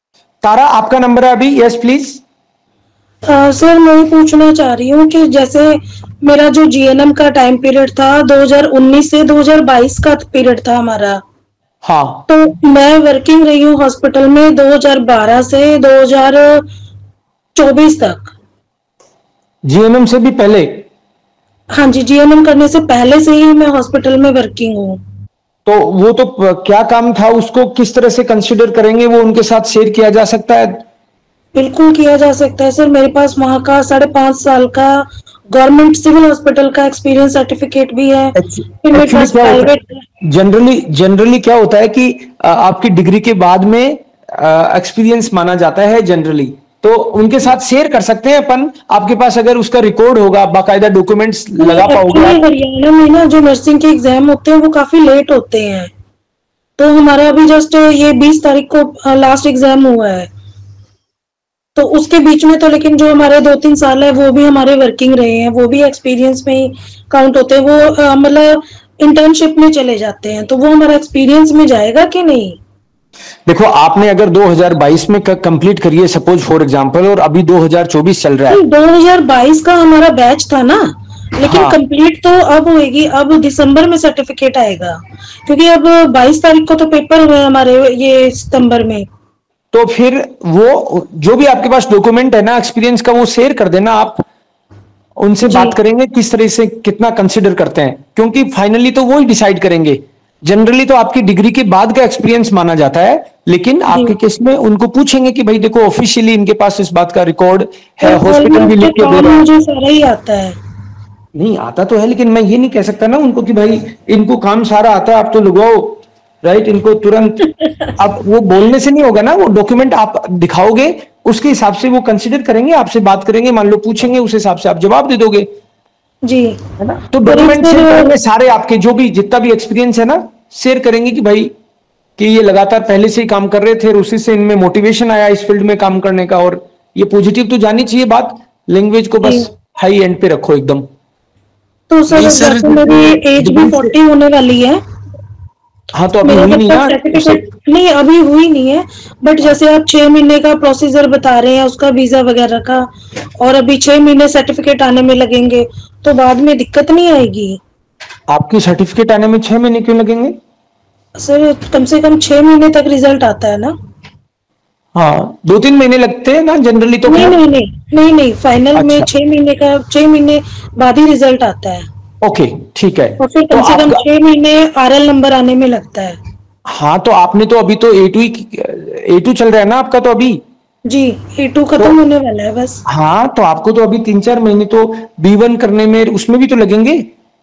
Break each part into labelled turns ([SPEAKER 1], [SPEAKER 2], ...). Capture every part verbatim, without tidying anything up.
[SPEAKER 1] तारा, आपका नंबर है अभी? Yes please.
[SPEAKER 2] आ, सर मैं ये पूछना चाह रही हूँ कि जैसे मेरा जो जीएनएम का टाइम पीरियड था दो हज़ार उन्नीस से दो हज़ार बाईस का पीरियड था हमारा।
[SPEAKER 1] हाँ।
[SPEAKER 2] तो मैं वर्किंग रही हूँ हॉस्पिटल में दो हज़ार बारह से दो हज़ार चौबीस तक।
[SPEAKER 1] जीएनएम से भी पहले?
[SPEAKER 2] हाँ जी, जीएनएम करने से पहले से ही मैं हॉस्पिटल में वर्किंग हूँ।
[SPEAKER 1] तो वो तो क्या काम था, उसको किस तरह से कंसिडर करेंगे, वो उनके साथ शेयर किया जा सकता है?
[SPEAKER 2] बिल्कुल किया जा सकता है सर। मेरे पास वहाँ का साढ़े पांच साल का गवर्नमेंट सिविल हॉस्पिटल का एक्सपीरियंस सर्टिफिकेट भी है। फिर मेरे
[SPEAKER 1] एक्चुअली
[SPEAKER 2] पास
[SPEAKER 1] क्या होता
[SPEAKER 2] प्राइवेट।
[SPEAKER 1] है, जनरली जनरली क्या होता है कि आ, आपकी डिग्री के बाद में एक्सपीरियंस माना जाता है जनरली, तो उनके साथ शेयर कर सकते हैं अपन। आपके पास अगर उसका रिकॉर्ड होगा, बाकायदा डॉक्यूमेंट्स लगा पाओगे
[SPEAKER 2] एक्चुअली
[SPEAKER 1] आप?
[SPEAKER 2] हरियाणा में ना जो नर्सिंग के एग्जाम होते हैं वो काफी लेट होते हैं। तो हमारा अभी जस्ट ये बीस तारीख को लास्ट एग्जाम हुआ है। तो उसके बीच में तो लेकिन जो हमारे दो तीन साल है वो भी हमारे वर्किंग रहे हैं, वो भी एक्सपीरियंस में ही काउंट होते हैं। वो मतलब इंटर्नशिप में चले जाते हैं, तो वो हमारा एक्सपीरियंस में जाएगा कि नहीं?
[SPEAKER 1] देखो, आपने अगर दो हज़ार बाईस में कंप्लीट करी है सपोज फॉर एग्जांपल, और अभी दो हज़ार चौबीस चल रहा है।
[SPEAKER 2] दो हज़ार बाईस का हमारा बैच था ना, लेकिन
[SPEAKER 1] हाँ,
[SPEAKER 2] कंप्लीट तो अब होएगी, अब दिसंबर में सर्टिफिकेट आएगा। क्योंकि अब बाईस तारीख को तो पेपर हुए हमारे ये सितंबर में।
[SPEAKER 1] तो फिर वो जो भी आपके पास डॉक्यूमेंट है ना एक्सपीरियंस का, वो शेयर कर देना आप। उनसे
[SPEAKER 2] जी
[SPEAKER 1] बात करेंगे किस तरह से कितना कंसिडर करते हैं, क्योंकि फाइनली तो वो ही डिसाइड करेंगे। जनरली तो आपकी डिग्री के बाद का एक्सपीरियंस माना जाता है, लेकिन
[SPEAKER 2] जी।
[SPEAKER 1] आपके केस में उनको पूछेंगे कि भाई देखो, ऑफिशियली इनके पास इस बात का रिकॉर्ड है,
[SPEAKER 2] और
[SPEAKER 1] हॉस्पिटल भी
[SPEAKER 2] ऑलमोस्ट
[SPEAKER 1] लिख के दे
[SPEAKER 2] काम
[SPEAKER 1] रहा है।
[SPEAKER 2] मुझे सारा ही आता है।
[SPEAKER 1] नहीं आता तो है, लेकिन मैं ये नहीं कह सकता ना उनको कि भाई इनको काम सारा आता है, आप तो लगाओ, राइट, इनको तुरंत। अब वो बोलने से नहीं होगा ना, वो डॉक्यूमेंट आप दिखाओगे, उसके हिसाब से वो कंसिडर करेंगे, आपसे बात करेंगे, मान लो पूछेंगे, उस हिसाब से आप जवाब दे दोगे,
[SPEAKER 2] जी।
[SPEAKER 1] है ना? तो
[SPEAKER 2] और एक
[SPEAKER 1] डॉक्यूमेंट शेयर
[SPEAKER 2] सर।
[SPEAKER 1] करेंगे सारे आपके, जो भी जितना भी एक्सपीरियंस है ना, शेयर करेंगे कि भाई कि ये लगातार पहले से ही काम कर रहे थे और उसी से इनमें मोटिवेशन आया इस फील्ड में काम करने का। और ये पॉजिटिव तो जानी चाहिए बात, लैंग्वेज को
[SPEAKER 2] जी।
[SPEAKER 1] बस हाई एंड पे रखो एकदम।
[SPEAKER 2] तो सर
[SPEAKER 3] नहीं सर,
[SPEAKER 2] वैसे मेरी
[SPEAKER 3] जैसे
[SPEAKER 2] एज भी
[SPEAKER 1] डिग्री से,
[SPEAKER 2] फोर्टी होने वाली है।
[SPEAKER 1] हाँ तो अभी
[SPEAKER 2] मेरा
[SPEAKER 1] हुई
[SPEAKER 2] जब
[SPEAKER 1] नहीं
[SPEAKER 2] तक
[SPEAKER 1] ना उससे।
[SPEAKER 2] सर्टिफिकेट नहीं अभी हुई नहीं है। बट
[SPEAKER 1] हाँ,
[SPEAKER 2] जैसे आप छह महीने का प्रोसीजर बता रहे हैं उसका वीजा वगैरह का, और अभी छह महीने सर्टिफिकेट आने में लगेंगे, तो बाद में दिक्कत नहीं आएगी?
[SPEAKER 1] आपकी सर्टिफिकेट आने में छह महीने क्यों लगेंगे?
[SPEAKER 2] सर कम से कम छह महीने तक रिजल्ट आता है ना?
[SPEAKER 1] हाँ, दो तीन महीने लगते हैं ना जनरली तो,
[SPEAKER 2] नहीं
[SPEAKER 1] खैर।
[SPEAKER 2] नहीं नहीं नहीं नहीं, फाइनल में
[SPEAKER 1] अच्छा,
[SPEAKER 2] छह महीने का छह महीने बाद ही रिजल्ट आता है।
[SPEAKER 1] ओके, ठीक है।
[SPEAKER 2] और फिर
[SPEAKER 1] तो
[SPEAKER 2] कम से कम
[SPEAKER 1] आपका,
[SPEAKER 2] छह महीने आरएल नंबर आने में लगता है।
[SPEAKER 1] हाँ तो आपने तो अभी तो ए टू ही, ए टू चल रहा है ना आपका तो अभी।
[SPEAKER 2] जी। ए टू
[SPEAKER 1] तो
[SPEAKER 2] खत्म होने वाला है बस।
[SPEAKER 1] हाँ, तो आपको तो अभी तीन चार महीने तो बी वन करने में उसमें भी तो लगेंगे।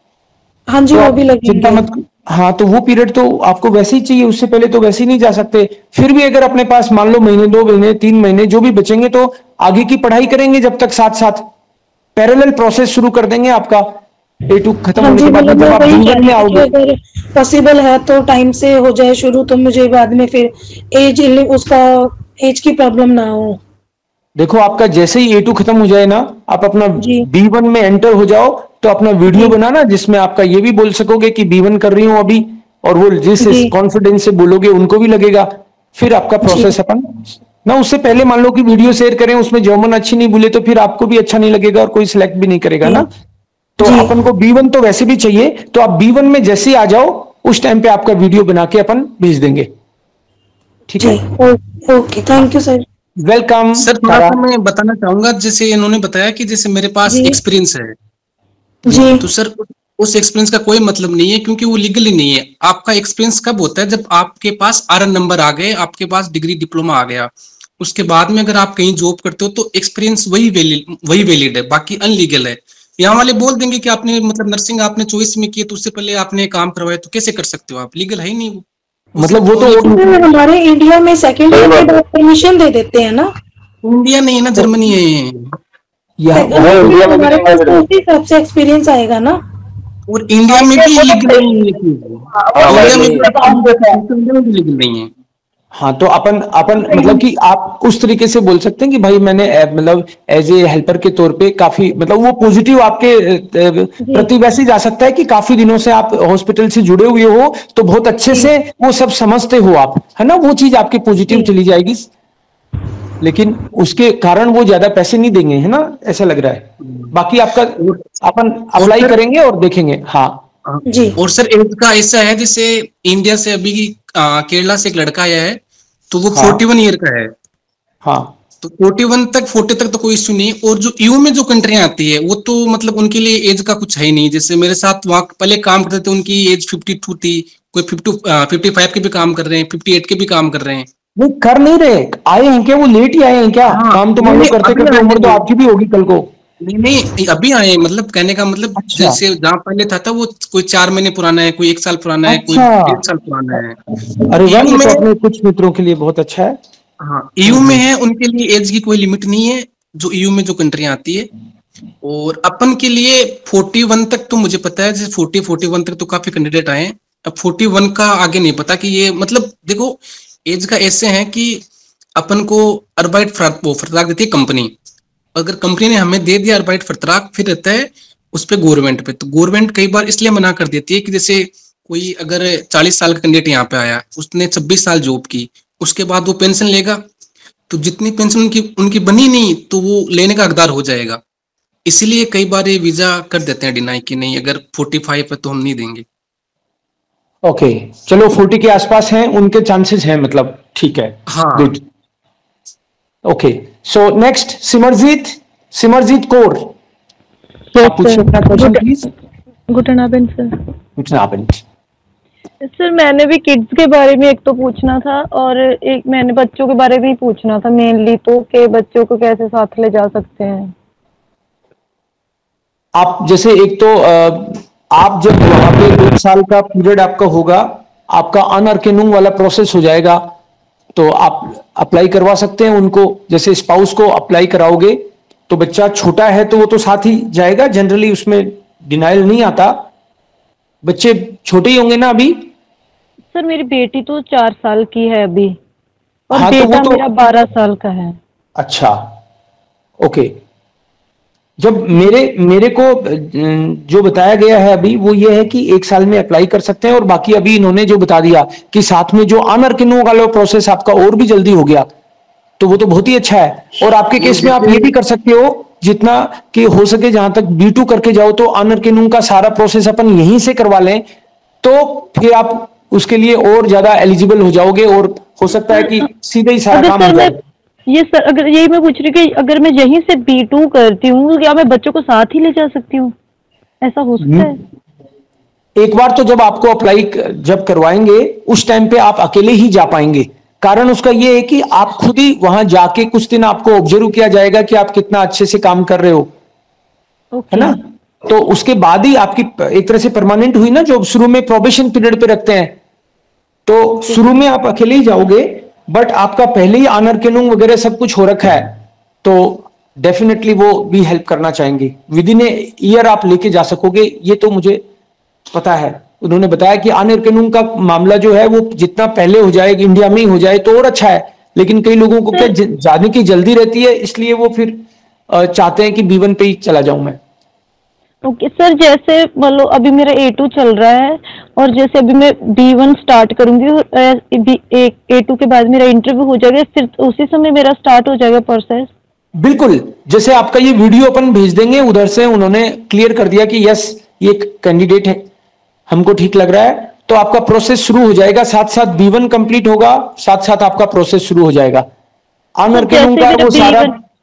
[SPEAKER 2] हाँ जी,
[SPEAKER 1] तो
[SPEAKER 2] वो
[SPEAKER 1] आप
[SPEAKER 2] भी
[SPEAKER 1] चिंता
[SPEAKER 2] लगेंगे।
[SPEAKER 1] मत। हाँ, तो वो पीरियड तो आपको वैसे ही चाहिए, उससे पहले तो वैसे ही नहीं जा सकते। फिर भी अगर अपने पास मान लो महीने, दो महीने, तीन महीने जो भी बचेंगे, तो आगे की पढ़ाई करेंगे जब तक, साथ साथ पैरेलल प्रोसेस शुरू कर देंगे आपका ए टू खत्म
[SPEAKER 2] हाँ
[SPEAKER 1] होने
[SPEAKER 2] जी,
[SPEAKER 1] के बाद में,
[SPEAKER 2] मतलब मैं
[SPEAKER 1] जब आप
[SPEAKER 2] वही
[SPEAKER 1] बी
[SPEAKER 2] कह
[SPEAKER 1] वन
[SPEAKER 2] रही
[SPEAKER 1] में
[SPEAKER 2] थी कि
[SPEAKER 1] आओगे।
[SPEAKER 2] अगर पॉसिबल है तो टाइम से हो जाए शुरू, तो मुझे बाद में फिर एज उसका एज की प्रॉब्लम ना हो।
[SPEAKER 1] देखो, आपका जैसे ही ए टू खत्म हो जाए ना, आप अपना
[SPEAKER 2] जी
[SPEAKER 1] बी वन में एंटर हो जाओ, तो अपना वीडियो
[SPEAKER 2] जी
[SPEAKER 1] बनाना जिसमें आपका ये भी बोल सकोगे कि बी वन कर रही हूं अभी, और वो जिस
[SPEAKER 2] जी
[SPEAKER 1] कॉन्फिडेंस से बोलोगे उनको भी लगेगा। फिर आपका
[SPEAKER 2] जी
[SPEAKER 1] प्रोसेस अपन ना, उससे पहले मान लो कि वीडियो शेयर करें, उसमें जर्मन अच्छी नहीं बोले, तो फिर आपको भी अच्छा नहीं लगेगा और कोई सिलेक्ट भी नहीं करेगा
[SPEAKER 2] जी
[SPEAKER 1] ना। तो
[SPEAKER 2] जी
[SPEAKER 1] अपन को बी वन तो वैसे भी चाहिए, तो आप बी वन में जैसे ही आ जाओ, उस टाइम पे आपका वीडियो बना के अपन भेज देंगे। ठीक
[SPEAKER 2] जी।
[SPEAKER 1] है?
[SPEAKER 2] Okay, thank you sir.
[SPEAKER 1] Welcome
[SPEAKER 3] sir थोड़ा
[SPEAKER 1] तारा।
[SPEAKER 3] सा मैं बताना चाहूंगा, जैसे इन्होंने बताया कि जैसे मेरे पास
[SPEAKER 2] जी
[SPEAKER 3] एक्सपीरियंस है
[SPEAKER 2] जी
[SPEAKER 3] तो सर उस एक्सपीरियंस का कोई मतलब नहीं है, क्योंकि वो लीगली नहीं है। आपका एक्सपीरियंस कब होता है? जब आपके पास आरएन नंबर आ गए, आपके पास डिग्री डिप्लोमा आ गया, उसके बाद में अगर आप कहीं जॉब करते हो तो एक्सपीरियंस वही वैलिड वही वैलिड है, बाकी अनलीगल है। यहाँ वाले बोल देंगे कि आपने मतलब नर्सिंग आपने चॉइस में की, तो उससे पहले आपने काम करवाया, तो कैसे कर सकते हो आप? लीगल है ही नहीं वो। वो
[SPEAKER 1] मतलब
[SPEAKER 3] सिर्फ
[SPEAKER 1] वो तो
[SPEAKER 3] ओनली फॉर
[SPEAKER 2] सर, हमारे इंडिया में सेकेंड ईयर के बाद परमिशन दे देते हैं ना?
[SPEAKER 3] इंडिया नहीं है ना, जर्मनी है।
[SPEAKER 1] यहाँ
[SPEAKER 2] सेकेंड ईयर में हमारे पास तो उसी हिसाब से एक्सपीरियंस आएगा ना?
[SPEAKER 3] और इंडिया में भी लीगल नहीं है चीज़। इंडिया में भी इंडिया में भी लीगल नहीं है।
[SPEAKER 1] हाँ, तो अपन अपन मतलब कि आप उस तरीके से बोल सकते हैं कि भाई मैंने ए, मतलब एज ए हेल्पर के तौर पे काफी, मतलब वो पॉजिटिव आपके अ,
[SPEAKER 2] जी
[SPEAKER 1] प्रति वैसे जा सकता है कि काफी दिनों से आप हॉस्पिटल से जुड़े हुए हो, तो बहुत अच्छे
[SPEAKER 2] जी
[SPEAKER 1] से वो सब समझते हो आप, है ना, वो चीज आपकी पॉजिटिव
[SPEAKER 2] जी
[SPEAKER 1] चली जाएगी। लेकिन उसके कारण वो ज्यादा पैसे नहीं देंगे, है ना, ऐसा लग रहा है। बाकी आपका अपन अप्लाई करेंगे और देखेंगे। हाँ
[SPEAKER 2] जी।
[SPEAKER 3] और सर एज का ऐसा है, जैसे इंडिया से अभी आ, केरला से एक लड़का आया है, तो वो
[SPEAKER 1] हाँ
[SPEAKER 3] फोर्टी वन ईयर का है।
[SPEAKER 1] हाँ
[SPEAKER 3] तो फोर्टी वन तक फोर्टी तक तो कोई इश्यू नहीं। और जो ईयू में जो कंट्रियां आती है वो तो मतलब उनके लिए एज का कुछ है ही नहीं। जैसे मेरे साथ वहां पहले काम करते थे, उनकी एज फिफ्टी टू थी, कोई फिफ्टी फिफ्टी फाइव के भी काम कर रहे हैं, फिफ्टी एट के भी काम कर रहे हैं।
[SPEAKER 1] वो कर नहीं रहे, आए हैं क्या, वो लेट ही आए हैं क्या?
[SPEAKER 3] हाँ,
[SPEAKER 1] काम तो
[SPEAKER 3] नहीं,
[SPEAKER 1] मान लो
[SPEAKER 3] नहीं,
[SPEAKER 1] करते
[SPEAKER 3] अभी
[SPEAKER 1] करते
[SPEAKER 3] आए
[SPEAKER 1] उम्र तो
[SPEAKER 3] हैं।
[SPEAKER 1] आपकी भी होगी कल को।
[SPEAKER 3] नहीं नहीं अभी आए हैं, मतलब कहने का मतलब
[SPEAKER 1] अच्छा
[SPEAKER 3] जैसे जहाँ पहले था था वो कोई चार महीने पुराना है, कोई एक साल पुराना है, कोई
[SPEAKER 1] अच्छा,
[SPEAKER 3] डेढ़ साल पुराना है।
[SPEAKER 1] अरे वाह,
[SPEAKER 3] ईयू
[SPEAKER 1] ये
[SPEAKER 3] में,
[SPEAKER 1] तो अपने कुछ मित्रों के लिए बहुत अच्छा है।
[SPEAKER 3] हाँ ईयू में है, उनके लिए एज की कोई लिमिट नहीं है, जो ईयू में जो कंट्रियां आती है। और अपन के लिए फोर्टी वन तक तो मुझे पता है, जैसे फोर्टी फोर्टी वन तक तो काफी कैंडिडेट आए हैं। अब फोर्टी वन का आगे नहीं पता कि ये मतलब देखो एज का ऐसे है कि अपन को अर्बाइट फर्ताग देती है कंपनी। अगर कंपनी ने हमें दे दिया अर्बाइट फर्ताग, फिर रहता है उस पर गवर्नमेंट पे। तो गवर्नमेंट कई बार इसलिए मना कर देती है कि जैसे कोई अगर चालीस साल का कैंडिडेट यहाँ पे आया, उसने छब्बीस साल जॉब की, उसके बाद वो पेंशन लेगा, तो जितनी पेंशन उनकी उनकी बनी नहीं तो वो लेने का हकदार हो जाएगा। इसीलिए कई बार ये वीजा कर देते हैं डिनाई कि नहीं, अगर फोर्टी फाइव है तो हम नहीं देंगे।
[SPEAKER 1] ओके, चलो फोर्टी के आसपास हैं उनके चांसेस हैं, मतलब ठीक है,
[SPEAKER 3] हाँ
[SPEAKER 1] good. Okay, so next Simarjeet, Simarjeet Kaur, आप पूछिए अपना question please.
[SPEAKER 4] Good afternoon sir.
[SPEAKER 1] Good afternoon
[SPEAKER 4] sir मैंने भी किड्स के बारे में एक तो पूछना था, और एक मैंने बच्चों के बारे में ही पूछना था मेनली, तो कि बच्चों को कैसे साथ ले जा सकते हैं।
[SPEAKER 1] आप जैसे एक तो आप जब वहां पे एक साल का पीरियड आपका होगा, आपका अनअर्केनुंग वाला प्रोसेस हो जाएगा, तो आप अप्लाई करवा सकते हैं उनको। जैसे स्पाउस को अप्लाई कराओगे तो बच्चा छोटा है तो वो तो साथ ही जाएगा, जनरली उसमें डिनाइल नहीं आता। बच्चे छोटे ही होंगे ना अभी?
[SPEAKER 4] सर मेरी बेटी तो चार साल की है अभी, और
[SPEAKER 1] हाँ, तो
[SPEAKER 4] बेटा
[SPEAKER 1] वो तो
[SPEAKER 4] मेरा बारह साल का है।
[SPEAKER 1] अच्छा, ओके। जब मेरे मेरे को जो बताया गया है अभी वो ये है कि एक साल में अप्लाई कर सकते हैं, और बाकी अभी इन्होंने जो बता दिया कि साथ में जो अनअर्केनुंग वाला प्रोसेस आपका और भी जल्दी हो गया, तो वो तो बहुत ही अच्छा है। और आपके केस में आप ये भी कर सकते हो, जितना कि हो सके जहां तक बी टू करके जाओ, तो अनअर्केनुंग का सारा प्रोसेस अपन यहीं से करवा लें, तो फिर आप उसके लिए और ज्यादा एलिजिबल हो जाओगे, और हो सकता है कि सीधे ही सारा काम हो जाए।
[SPEAKER 4] ये सर अगर यही मैं पूछ रही कि अगर मैं यहीं से बी टू करती हूँ, क्या मैं बच्चों को साथ ही ले जा सकती हूँ? ऐसा हो सकता है?
[SPEAKER 1] एक बार तो जब आपको अप्लाई जब करवाएंगे उस टाइम पे आप अकेले ही जा पाएंगे। कारण उसका ये है कि आप खुद ही वहां जाके कुछ दिन आपको ऑब्जर्व किया जाएगा कि आप कितना अच्छे से काम कर रहे हो, है ना। तो उसके बाद ही आपकी एक तरह से परमानेंट हुई ना, जो शुरू में प्रोबेशन पीरियड पे रखते हैं, तो शुरू में आप अकेले ही जाओगे, बट आपका पहले ही अनअर्केनुंग वगैरह सब कुछ हो रखा है, तो डेफिनेटली वो भी हेल्प करना चाहेंगे। विद इन ए ईयर आप लेके जा सकोगे, ये तो मुझे पता है। उन्होंने बताया कि अनअर्केनुंग का मामला जो है वो जितना पहले हो जाए, इंडिया में ही हो जाए तो और अच्छा है, लेकिन कई लोगों को क्या जाने की जल्दी रहती है, इसलिए वो फिर चाहते हैं कि बी वन पे ही चला जाऊं मैं।
[SPEAKER 4] ओके okay, सर जैसे मान लो अभी मेरा ए टू चल रहा है, और जैसे अभी मैं बी वन स्टार्ट करूंगी, ए टू के बाद मेरा इंटरव्यू हो जाएगा, फिर उसी समय मेरा स्टार्ट हो जाएगा प्रोसेस?
[SPEAKER 1] बिल्कुल, जैसे आपका ये वीडियो अपन भेज देंगे उधर से, उन्होंने क्लियर कर दिया कि यस ये कैंडिडेट है, हमको ठीक लग रहा है, तो आपका प्रोसेस शुरू हो जाएगा। साथ साथ बी वन कंप्लीट होगा, साथ साथ आपका प्रोसेस शुरू हो जाएगा। अनअर्केनुंग का वो सारा।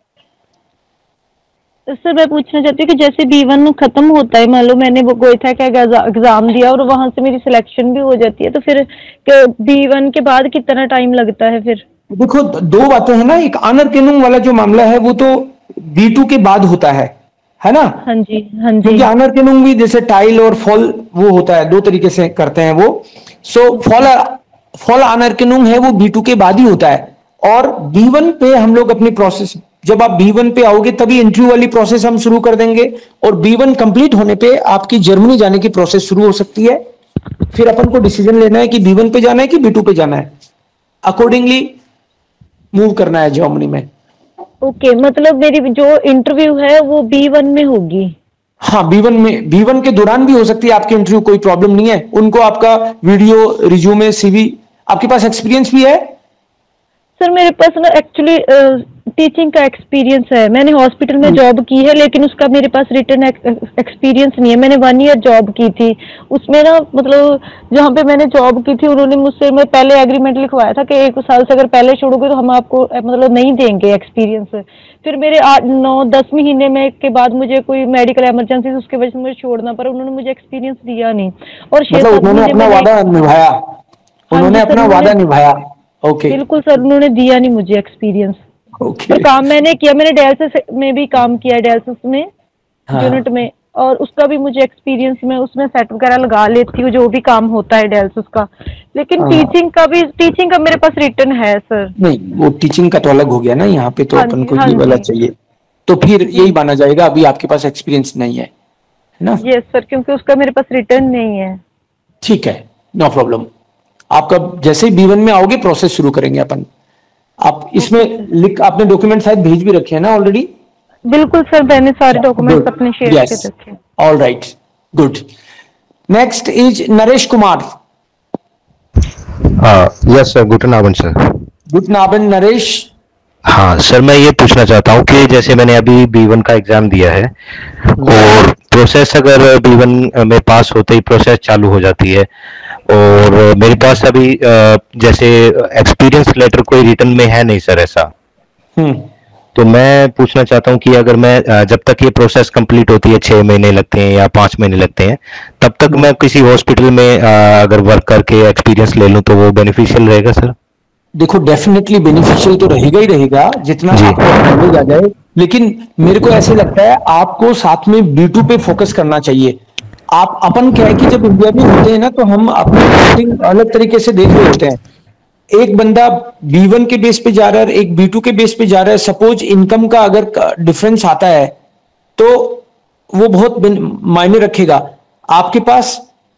[SPEAKER 4] सर मैं पूछना चाहती हूँ कि जैसे बी वन खत्म होता है, मान लो मैंने वो गोयथा का एग्जाम दिया और वहां से मेरी सिलेक्शन भी हो जाती है, तो फिर बी वन के बाद कितना टाइम लगता है? फिर
[SPEAKER 1] देखो दो बातें हैं ना, एक अनअर्केनुंग वाला जो मामला है वो तो बी टू के बाद होता है है ना।
[SPEAKER 4] हाँ जी, हाँ जी।
[SPEAKER 1] क्योंकि अनअर्केनुंग भी जैसे टाइल और फॉल वो होता है, दो तरीके से करते हैं वो। सो फॉल फॉल अनअर्केनुंग है वो बी टू के बाद ही होता है, और बी वन पे हम लोग अपनी प्रोसेस, जब आप बी वन पे आओगे तभी इंटरव्यू वाली प्रोसेस हम शुरू कर देंगे, और बी वन कंप्लीट होने पे आपकी जर्मनी जाने की प्रोसेस शुरू हो सकती है। फिर अपन को डिसीजन लेना है कि बी वन पे जाना है कि बी टू पे जाना है, अकॉर्डिंगली मूव करना है जर्मनी में।
[SPEAKER 4] ओके okay, मतलब मेरी जो इंटरव्यू है वो बी वन में होगी?
[SPEAKER 1] हाँ, बी वन में, बी वन के दौरान भी हो सकती है आपकी इंटरव्यू, कोई प्रॉब्लम नहीं है। उनको आपका वीडियो, रिज्यूमे, सीवी, आपके पास एक्सपीरियंस भी है?
[SPEAKER 4] सर मेरे पास ना एक्चुअली टीचिंग का एक्सपीरियंस है, मैंने हॉस्पिटल में जॉब की है, लेकिन उसका मेरे पास रिटर्न एक्सपीरियंस नहीं है। मैंने वन ईयर जॉब की थी, उसमें ना मतलब जहाँ पे मैंने जॉब की थी उन्होंने मुझसे मैं पहले एग्रीमेंट लिखवाया था कि एक साल से अगर पहले छोड़ोगे तो हम आपको मतलब नहीं देंगे एक्सपीरियंस। फिर मेरे आठ नौ दस महीने में के बाद मुझे कोई मेडिकल इमरजेंसी, उसके वजह से मुझे छोड़ना पड़ा, उन्होंने मुझे एक्सपीरियंस दिया नहीं। और छह
[SPEAKER 1] मतलब
[SPEAKER 4] सात
[SPEAKER 1] उन्होंने
[SPEAKER 4] महीने
[SPEAKER 1] अपना
[SPEAKER 4] मैंने
[SPEAKER 1] वादा निभाया,
[SPEAKER 4] हाँ
[SPEAKER 1] उन्होंने
[SPEAKER 4] जी सर,
[SPEAKER 1] अपना वादा
[SPEAKER 4] उन्होंने
[SPEAKER 1] निभाया। ओके
[SPEAKER 4] बिल्कुल सर, उन्होंने दिया नहीं मुझे एक्सपीरियंस।
[SPEAKER 1] ओके
[SPEAKER 4] और काम मैंने किया, मैंने डायलिसिस में भी काम किया, डायलिसिस में
[SPEAKER 1] हाँ
[SPEAKER 4] यूनिट में, और उसका भी मुझे एक्सपीरियंस, में उसमें सेट वगैरह लगा लेती हूँ जो भी काम होता है डायलिसिस का। लेकिन
[SPEAKER 1] हाँ।
[SPEAKER 4] टीचिंग का भी, टीचिंग का मेरे पास रिटर्न है सर।
[SPEAKER 1] नहीं, वो टीचिंग का तो अलग हो गया ना, यहाँ पे तो
[SPEAKER 4] हाँ
[SPEAKER 1] अपन
[SPEAKER 4] जी,
[SPEAKER 1] को
[SPEAKER 4] हाँ
[SPEAKER 1] ये वाला
[SPEAKER 4] जी,
[SPEAKER 1] चाहिए, तो फिर यही माना जाएगा अभी आपके पास एक्सपीरियंस नहीं है, है ना?
[SPEAKER 4] यस सर, क्योंकि उसका मेरे पास रिटर्न नहीं है।
[SPEAKER 1] ठीक है, नो प्रॉब्लम। आपका जैसे ही बी वन में आओगे प्रोसेस शुरू करेंगे अपन। आप इसमें लिख, आपने डॉक्यूमेंट शायद भेज भी रखे हैं ना ऑलरेडी?
[SPEAKER 4] बिल्कुल सर, मैंने सारे डॉक्यूमेंट्स अपने शेयर
[SPEAKER 1] यस,
[SPEAKER 4] कर रखे हैं।
[SPEAKER 1] All right, good. Next is Naresh Kumar.
[SPEAKER 5] Yes sir, good नाबन सर।
[SPEAKER 1] गुड नाबन नरेश।
[SPEAKER 5] हाँ सर, मैं ये पूछना चाहता हूँ कि जैसे मैंने अभी बी वन का एग्जाम दिया है और प्रोसेस अगर बी वन में पास होते ही प्रोसेस चालू हो जाती है, और मेरे पास अभी अ, जैसे एक्सपीरियंस लेटर कोई रिटर्न में है नहीं सर ऐसा,
[SPEAKER 1] हम्म
[SPEAKER 5] तो मैं पूछना चाहता हूँ कि अगर मैं अ, जब तक ये प्रोसेस कंप्लीट होती है, छह महीने लगते हैं या पाँच महीने लगते हैं, तब तक मैं किसी हॉस्पिटल में अ, अगर वर्क करके एक्सपीरियंस ले लूँ तो वो बेनिफिशियल रहेगा सर?
[SPEAKER 1] देखो, डेफिनेटली बेनिफिशियल तो रहेगा ही रहेगा जितना
[SPEAKER 5] जी।
[SPEAKER 1] आपको नॉलेज आ जाए, लेकिन मेरे को ऐसे लगता है आपको साथ में बी टू पे फोकस करना चाहिए। आप अपन क्या है कि जब इंडिया में होते हैं ना तो हम अपनी मार्केटिंग अलग तरीके से देख रहे होते हैं। एक बंदा बी वन के बेस पे जा रहा है, एक बी टू के बेस पे जा रहा है, सपोज इनकम का अगर डिफरेंस आता है तो वो बहुत बिन- मायने रखेगा। आपके पास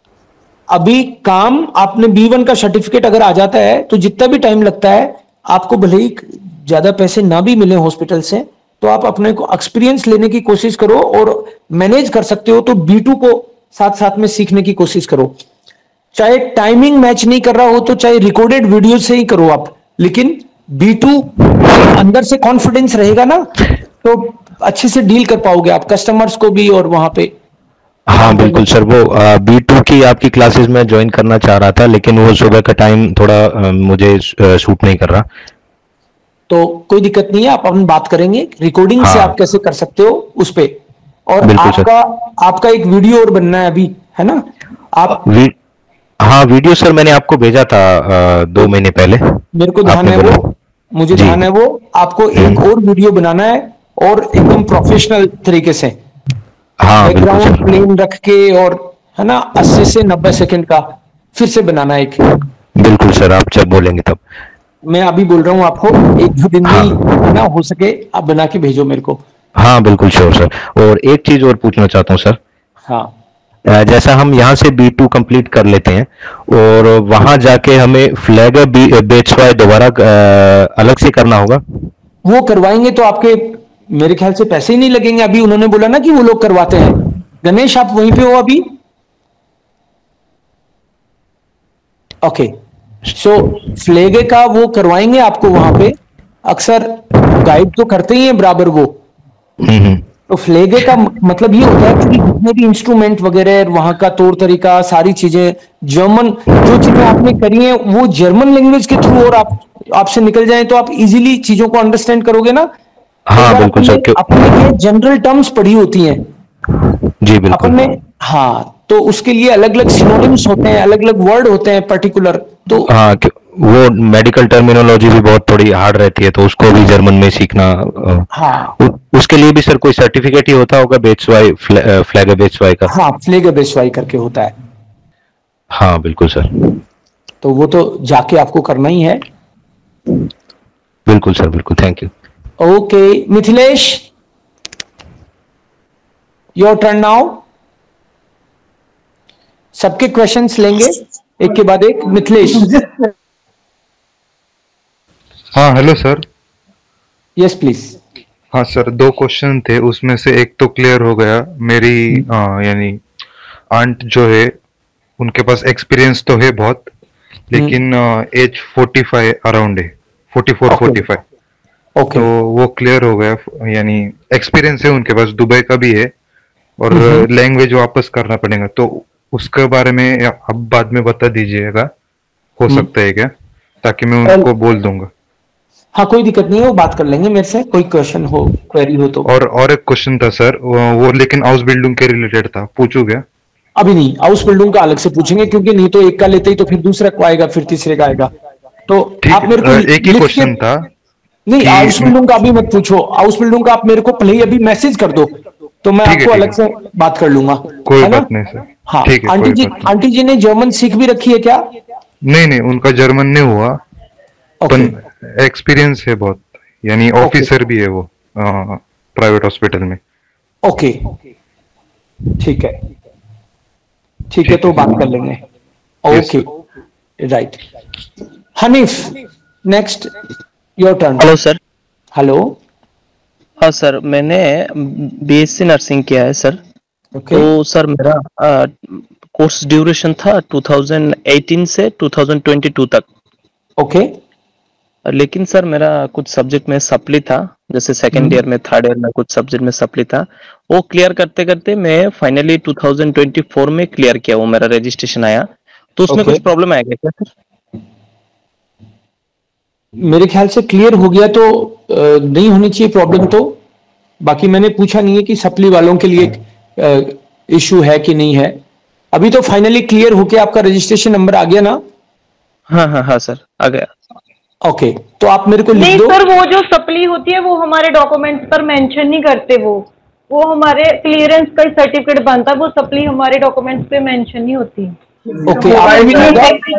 [SPEAKER 1] अभी काम, आपने बी वन का सर्टिफिकेट अगर आ जाता है तो जितना भी टाइम लगता है, आपको भले ही ज्यादा पैसे ना भी मिले हॉस्पिटल से, तो आप अपने को एक्सपीरियंस लेने की कोशिश करो और मैनेज कर सकते हो तो बी टू को साथ साथ में सीखने की कोशिश करो। चाहे टाइमिंग मैच नहीं कर रहा हो तो चाहे रिकॉर्डेड वीडियो से ही करो आप, लेकिन बी टू अंदर से कॉन्फिडेंस रहेगा ना तो अच्छे से डील कर पाओगे आप कस्टमर्स को भी और वहां पे।
[SPEAKER 5] हाँ बिल्कुल सर, वो बी टू की आपकी क्लासेस में ज्वाइन करना चाह रहा था, लेकिन वो सुबह का टाइम थोड़ा अ, मुझे सूट नहीं कर रहा।
[SPEAKER 1] तो कोई दिक्कत नहीं है, आप अपन बात करेंगे रिकॉर्डिंग से
[SPEAKER 5] हाँ।
[SPEAKER 1] आप कैसे कर सकते हो उस पे। और
[SPEAKER 5] बिल्कुल सर।
[SPEAKER 1] आपका आपका एक वीडियो और बनना है अभी, है ना? आप
[SPEAKER 5] वी, हाँ वीडियो सर मैंने आपको भेजा था अ, दो महीने पहले।
[SPEAKER 1] मेरे को ध्यान
[SPEAKER 5] आपने
[SPEAKER 1] है
[SPEAKER 5] बोला।
[SPEAKER 1] वो, मुझे
[SPEAKER 5] जी।
[SPEAKER 1] ध्यान है वो। आपको एक और वीडियो बनाना है और एकदम प्रोफेशनल तरीके से,
[SPEAKER 5] हाँ बिल्कुल
[SPEAKER 1] बैकग्राउंड
[SPEAKER 5] सर।
[SPEAKER 1] प्लेन रख के, और है ना अस्सी से नब्बे सेकंड का फिर से बनाना है एक।
[SPEAKER 5] बिल्कुल सर, आप जब बोलेंगे तब।
[SPEAKER 1] मैं अभी बोल रहा हूँ आपको, एक दो दिन में ही,
[SPEAKER 5] हाँ।
[SPEAKER 1] है ना, हो सके आप बना के भेजो मेरे को।
[SPEAKER 5] हाँ बिल्कुल श्योर सर। और एक चीज और पूछना चाहता हूँ सर,
[SPEAKER 1] हाँ,
[SPEAKER 5] अ, जैसा हम यहाँ से बी टू कंप्लीट कर लेते हैं और वहां जाके हमें फ्लैग बेचवाई दोबारा अ, अलग से करना होगा?
[SPEAKER 1] वो करवाएंगे तो आपके मेरे ख्याल से पैसे ही नहीं लगेंगे। अभी उन्होंने बोला ना कि वो लोग करवाते हैं। गणेश, आप वहीं पे हो अभी? ओके, सो फ्लेगे का वो करवाएंगे आपको वहां पे, अक्सर गाइड तो करते ही हैं बराबर वो।
[SPEAKER 5] हम्म हम्म।
[SPEAKER 1] तो फ्लेगे का मतलब ये होता है कि जितने भी इंस्ट्रूमेंट वगैरह, वहां का तौर तरीका, सारी चीजें, जर्मन जो चीजें आपने करी हैं वो जर्मन लैंग्वेज के थ्रू, और आप आपसे निकल जाए तो आप इजीली चीजों को अंडरस्टैंड करोगे ना।
[SPEAKER 5] हाँ बिल्कुल सर। क्यों?
[SPEAKER 1] अपने ये जनरल टर्म्स पढ़ी होती हैं
[SPEAKER 5] जी बिल्कुल।
[SPEAKER 1] अपन ने, हाँ, तो उसके लिए अलग अलग सिनोनिम्स होते हैं, अलग अलग वर्ड होते हैं पर्टिकुलर। तो
[SPEAKER 5] हाँ, क्यों- वो मेडिकल टर्मिनोलॉजी भी बहुत थोड़ी हार्ड रहती है, तो उसको भी जर्मन में सीखना। अ,
[SPEAKER 1] हाँ
[SPEAKER 5] उ, उसके लिए भी सर कोई सर्टिफिकेट ही होता होगा बेचवाई, फ्लैग फ्लैग बेचवाई का?
[SPEAKER 1] हाँ, फ्लेग बेसवाई करके होता है।
[SPEAKER 5] हाँ बिल्कुल सर।
[SPEAKER 1] तो वो तो जाके आपको करना ही है।
[SPEAKER 5] बिल्कुल सर, बिल्कुल, thank you.
[SPEAKER 1] Okay Mithilesh, your turn now. सबके क्वेश्चंस लेंगे एक के बाद एक। मिथिलेश।
[SPEAKER 6] हाँ हेलो सर।
[SPEAKER 1] Yes please.
[SPEAKER 6] हाँ सर, दो क्वेश्चन थे, उसमें से एक तो क्लियर हो गया। मेरी आ, यानी आंट जो है उनके पास एक्सपीरियंस तो है बहुत, लेकिन एज फोर्टी फाइव अराउंड है, forty four
[SPEAKER 1] Okay.
[SPEAKER 6] Forty five.
[SPEAKER 1] Okay
[SPEAKER 6] तो वो क्लियर हो गया, यानी एक्सपीरियंस है उनके पास, दुबई का भी है, और
[SPEAKER 1] हम्म।
[SPEAKER 6] लैंग्वेज वापस करना पड़ेगा, तो उसके बारे में आप बाद में बता दीजिएगा, हो
[SPEAKER 1] हम्म।
[SPEAKER 6] सकता है क्या, ताकि मैं
[SPEAKER 1] और-
[SPEAKER 6] उनको बोल दूंगा।
[SPEAKER 1] हाँ कोई दिक्कत नहीं है, वो बात कर लेंगे मेरे से, कोई क्वेश्चन हो क्वेरी हो तो।
[SPEAKER 6] और और एक क्वेश्चन था सर, वो, वो लेकिन हाउस बिल्डिंग के रिलेटेड था, पूछू क्या?
[SPEAKER 1] अभी नहीं, हाउस बिल्डिंग का अलग से पूछेंगे, क्योंकि नहीं तो एक का लेते ही तो फिर दूसरा को आएगा, फिर तीसरे का आएगा। तो
[SPEAKER 6] ठीक,
[SPEAKER 1] आप मेरे को
[SPEAKER 6] अ, एक ही
[SPEAKER 1] लिख के,
[SPEAKER 6] क्वेश्चन था
[SPEAKER 1] नहीं
[SPEAKER 6] कि
[SPEAKER 1] हाउस बिल्डिंग का अभी मत पूछो, हाउस बिल्डिंग का आप मेरे को पहले ही अभी मैसेज कर दो, तो मैं
[SPEAKER 6] ठीक है,
[SPEAKER 1] आपको
[SPEAKER 6] ठीक
[SPEAKER 1] अलग से बात कर लूंगा,
[SPEAKER 6] कोई
[SPEAKER 1] है ना?
[SPEAKER 6] बात नहीं सर।
[SPEAKER 1] हाँ,
[SPEAKER 6] ठीक है,
[SPEAKER 1] आंटी
[SPEAKER 6] कोई
[SPEAKER 1] जी,
[SPEAKER 6] बात नहीं।
[SPEAKER 1] आंटी जी ने जर्मन सीख भी रखी है क्या?
[SPEAKER 6] नहीं नहीं, उनका जर्मन नहीं हुआ,
[SPEAKER 1] ओके
[SPEAKER 6] पर एक्सपीरियंस है बहुत, यानी ऑफिसर भी है वो प्राइवेट हॉस्पिटल में।
[SPEAKER 1] ओके, ठीक है, ठीक है,
[SPEAKER 6] ठीक
[SPEAKER 1] तो
[SPEAKER 6] है।
[SPEAKER 1] बात कर लेंगे।
[SPEAKER 6] Yes,
[SPEAKER 1] okay, right. Hanif, next your turn.
[SPEAKER 7] Hello sir.
[SPEAKER 1] Hello.
[SPEAKER 7] हाँ सर, मैंने बीएससी नर्सिंग किया है सर।
[SPEAKER 1] ओके,
[SPEAKER 7] तो सर मेरा कोर्स ड्यूरेशन था टू थाउजेंड एटीन से टू थाउजेंड ट्वेंटी टू तक।
[SPEAKER 1] ओके,
[SPEAKER 7] लेकिन सर मेरा कुछ सब्जेक्ट में सप्ली था, जैसे सेकेंड ईयर में, थर्ड ईयर में कुछ सब्जेक्ट में सप्ली था। वो क्लियर करते करते मैं finally two thousand twenty four में क्लियर किया, वो मेरा रजिस्ट्रेशन आया। तो उसमें
[SPEAKER 1] Okay.
[SPEAKER 7] कुछ प्रॉब्लम आएगा क्या सर?
[SPEAKER 1] मेरे ख्याल से क्लियर हो गया तो अ, नहीं होनी चाहिए प्रॉब्लम तो। बाकी मैंने पूछा नहीं है कि सप्ली वालों के लिए इशू है कि नहीं है। अभी तो फाइनली क्लियर होके आपका रजिस्ट्रेशन नंबर आ गया ना?
[SPEAKER 7] हाँ हाँ हाँ सर, आ गया।
[SPEAKER 1] ओके, तो आप मेरे को लिख
[SPEAKER 4] नहीं
[SPEAKER 1] दो।
[SPEAKER 4] सर, वो जो सप्ली होती है वो हमारे डॉक्यूमेंट्स पर मेंशन नहीं करते, वो वो हमारे क्लियरेंस का सर्टिफिकेट बनता है, वो सप्ली हमारे डॉक्यूमेंट्स पे मेंशन नहीं होती।
[SPEAKER 1] ओके, आप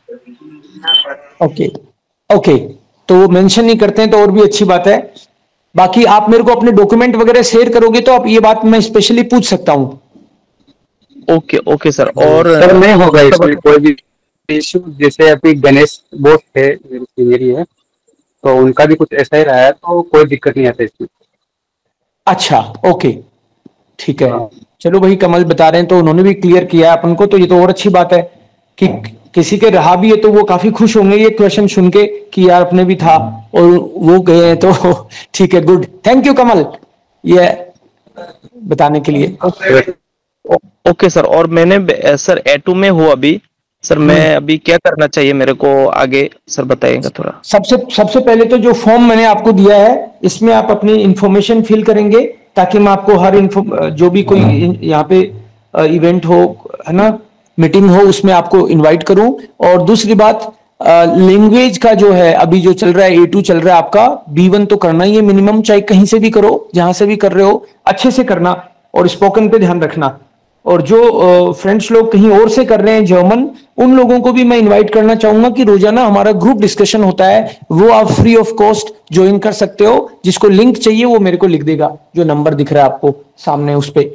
[SPEAKER 1] ओके ओके, तो वो मेंशन नहीं करते हैं तो और भी अच्छी बात है। बाकी आप मेरे को अपने डॉक्यूमेंट वगैरह शेयर करोगे तो आप ये बात मैं स्पेशली पूछ सकता हूँ।
[SPEAKER 7] Okay okay sir. और
[SPEAKER 8] सर नहीं होगा इसमें कोई भी इशू, जैसे अभी गणेश बोस थे, मेरी सीनियर ही है, तो उनका भी कुछ ऐसा ही रहा है, तो कोई दिक्कत नहीं आता इसमें।
[SPEAKER 1] अच्छा, ओके, ठीक है। चलो भाई, कमल बता रहे हैं तो उन्होंने भी क्लियर किया है अपन को, तो ये तो और अच्छी बात है कि किसी के रहा भी है तो वो काफी खुश होंगे ये क्वेश्चन सुन के कि यार अपने भी था और वो गए हैं, तो ठीक है, गुड, थैंक यू कमल ये बताने के लिए।
[SPEAKER 7] Okay sir. और मैंने सर ए टू में हूँ अभी सर, मैं अभी क्या करना चाहिए मेरे को आगे सर, बताइएगा थोड़ा।
[SPEAKER 1] सबसे सबसे पहले तो जो फॉर्म मैंने आपको दिया है इसमें आप अपनी इंफॉर्मेशन फिल करेंगे, ताकि मैं आपको हर इन्फो जो भी कोई यहाँ पे इवेंट हो, है ना, मीटिंग हो, उसमें आपको इनवाइट करूं। और दूसरी बात, लैंग्वेज का जो है अभी जो चल रहा है, ए टू चल रहा है आपका, बी वन तो करना ही है मिनिमम, चाहे कहीं से भी करो, जहां से भी कर रहे हो अच्छे से करना, और स्पोकन पे ध्यान रखना। और जो फ्रेंड्स लोग कहीं और से कर रहे हैं जर्मन, उन लोगों को भी मैं इनवाइट करना चाहूंगा कि रोजाना हमारा ग्रुप डिस्कशन होता है, वो आप फ्री ऑफ कॉस्ट ज्वाइन कर सकते हो। जिसको लिंक चाहिए वो मेरे को लिख देगा, जो नंबर दिख रहा है आपको सामने उस पे,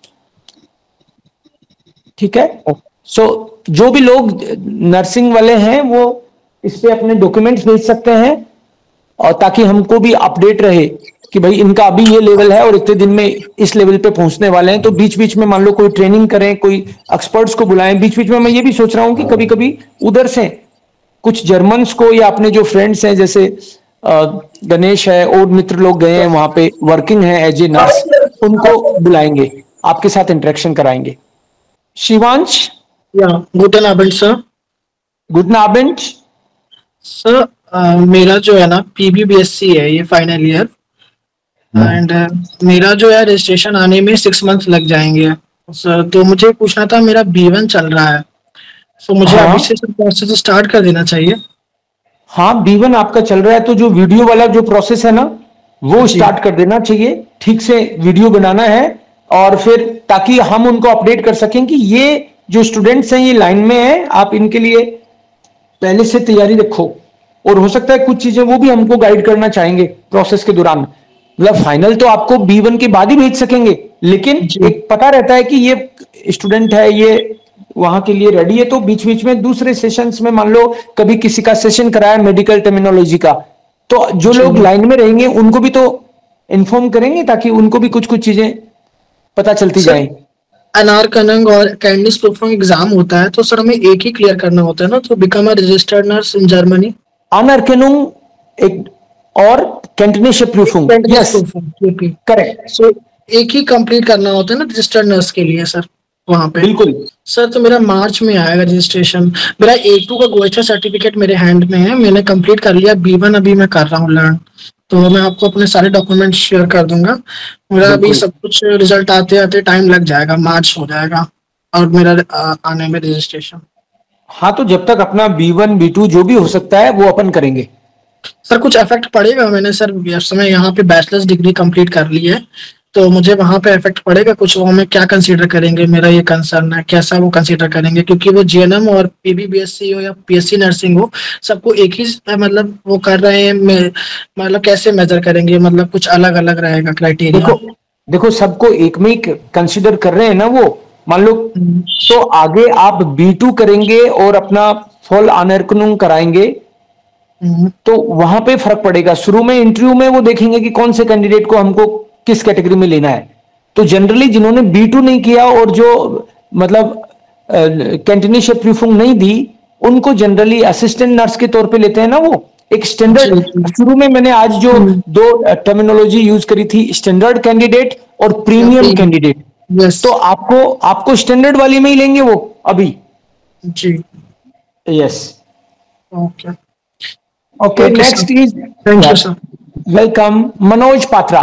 [SPEAKER 1] ठीक है। सो so, जो भी लोग नर्सिंग वाले हैं वो इस पे अपने डॉक्यूमेंट्स भेज सकते हैं, और ताकि हमको भी अपडेट रहे कि भाई इनका अभी ये लेवल है और इतने दिन में इस लेवल पे पहुंचने वाले हैं। तो बीच बीच में मान लो कोई ट्रेनिंग करें, कोई एक्सपर्ट्स को बुलाएं। बीच बीच में मैं ये भी सोच रहा हूं कि कभी कभी उधर से कुछ जर्मन्स को, या अपने जो फ्रेंड्स हैं जैसे गणेश है और मित्र लोग गए हैं वहां पे वर्किंग है एज ए नर्स, उनको बुलाएंगे, आपके साथ इंटरेक्शन कराएंगे। शिवांश,
[SPEAKER 9] या गुड अबेंड सर।
[SPEAKER 1] गुड अबेंड
[SPEAKER 9] सर, मेरा जो है ना पीबीबीएससी है, ये फाइनल ईयर, एंड मेरा जो है रजिस्ट्रेशन आने में सिक्स मंथ लग जाएंगे सर। तो मुझे पूछना था, मेरा बी वन चल रहा है, तो मुझे
[SPEAKER 1] हाँ?
[SPEAKER 9] अभी से प्रोसेस स्टार्ट कर देना चाहिए?
[SPEAKER 1] हाँ, बी वन आपका चल रहा है तो जो वीडियो वाला जो प्रोसेस है ना वो स्टार्ट कर देना चाहिए। ठीक से वीडियो बनाना है, और फिर ताकि हम उनको अपडेट कर सकें कि ये जो स्टूडेंट्स हैं ये लाइन में हैं, आप इनके लिए पहले से तैयारी रखो। और हो सकता है कुछ चीजें वो भी हमको गाइड करना चाहेंगे प्रोसेस के दौरान। मतलब फाइनल तो आपको बी वन के बाद ही भेज सकेंगे, लेकिन एक पता रहता है कि ये स्टूडेंट है, ये वहां के लिए रेडी है। तो बीच बीच में दूसरे सेशंस में मान लो कभी किसी का सेशन कराया मेडिकल टर्मिनोलॉजी का, तो जो लोग लाइन में रहेंगे उनको भी तो इन्फॉर्म करेंगे, ताकि उनको भी कुछ कुछ चीजें पता चलती जाए।
[SPEAKER 9] एनआर कनंग और कैंडिस प्रूफिंग एग्जाम होता है, तो सर हमें एक ही क्लियर करना होता है ना, तो become a registered nurse in Germany?
[SPEAKER 1] Anerkennung एक और कैंटनेशिया प्रूफिंग, यस करेक्ट।
[SPEAKER 9] सो एक ही कंप्लीट करना होता है ना रजिस्टर्ड नर्स के लिए सर वहाँ पे?
[SPEAKER 1] बिल्कुल
[SPEAKER 9] सर। तो मेरा मार्च में आएगा रजिस्ट्रेशन। मेरा ए टू का गोएचर सर्टिफिकेट मेरे हैंड में है, मैंने कंप्लीट कर लिया। बी वन अभी मैं कर रहा हूँ लर्न, तो मैं आपको अपने सारे डॉक्यूमेंट शेयर कर दूंगा। मेरा अभी सब कुछ रिजल्ट आते आते टाइम लग जाएगा, मार्च हो जाएगा और मेरा आ, आने में रजिस्ट्रेशन।
[SPEAKER 1] हाँ, तो जब तक अपना बी वन बी टू जो भी हो सकता है वो अपन करेंगे।
[SPEAKER 9] सर कुछ इफेक्ट पड़ेगा? मैंने सर इस समय यहाँ पे बैचलर्स डिग्री कंप्लीट कर ली है, तो मुझे वहाँ पे इफेक्ट पड़ेगा कुछ? वो हमें क्या कंसीडर करेंगे? मेरा ये कंसर्न है, कैसा वो कंसीडर करेंगे? क्योंकि वो जीएनएम और पीबीबीएससी हो या पीएससी नर्सिंग हो, सबको एक ही मतलब वो कर रहे हैं, मतलब कैसे मेजर करेंगे? मतलब कुछ अलग अलग रहेगा क्राइटेरिया?
[SPEAKER 1] देखो देखो सबको एक में ही कंसीडर कर रहे हैं ना वो, मान लो। तो आगे आप बी टू करेंगे और अपना फुल आनर्कनुंग कराएंगे तो वहां पे फर्क पड़ेगा। शुरू में इंटरव्यू में वो देखेंगे कि कौन से कैंडिडेट को हमको किस कैटेगरी में लेना है। तो जनरली जिन्होंने बी टू नहीं किया और जो मतलब कैंटनेशिया प्रूफिंग नहीं दी, उनको जनरली असिस्टेंट नर्स के तौर पे लेते हैं ना वो। एक स्टैंडर्ड, शुरू में मैंने आज जो दो टर्मिनोलॉजी यूज करी थी, स्टैंडर्ड कैंडिडेट और प्रीमियम कैंडिडेट, तो आपको आपको स्टैंडर्ड वाली में ही लेंगे वो अभी।
[SPEAKER 9] जी
[SPEAKER 1] yes
[SPEAKER 9] okay
[SPEAKER 1] okay. Next is
[SPEAKER 9] thank you sir.
[SPEAKER 1] Welcome Manoj Patra.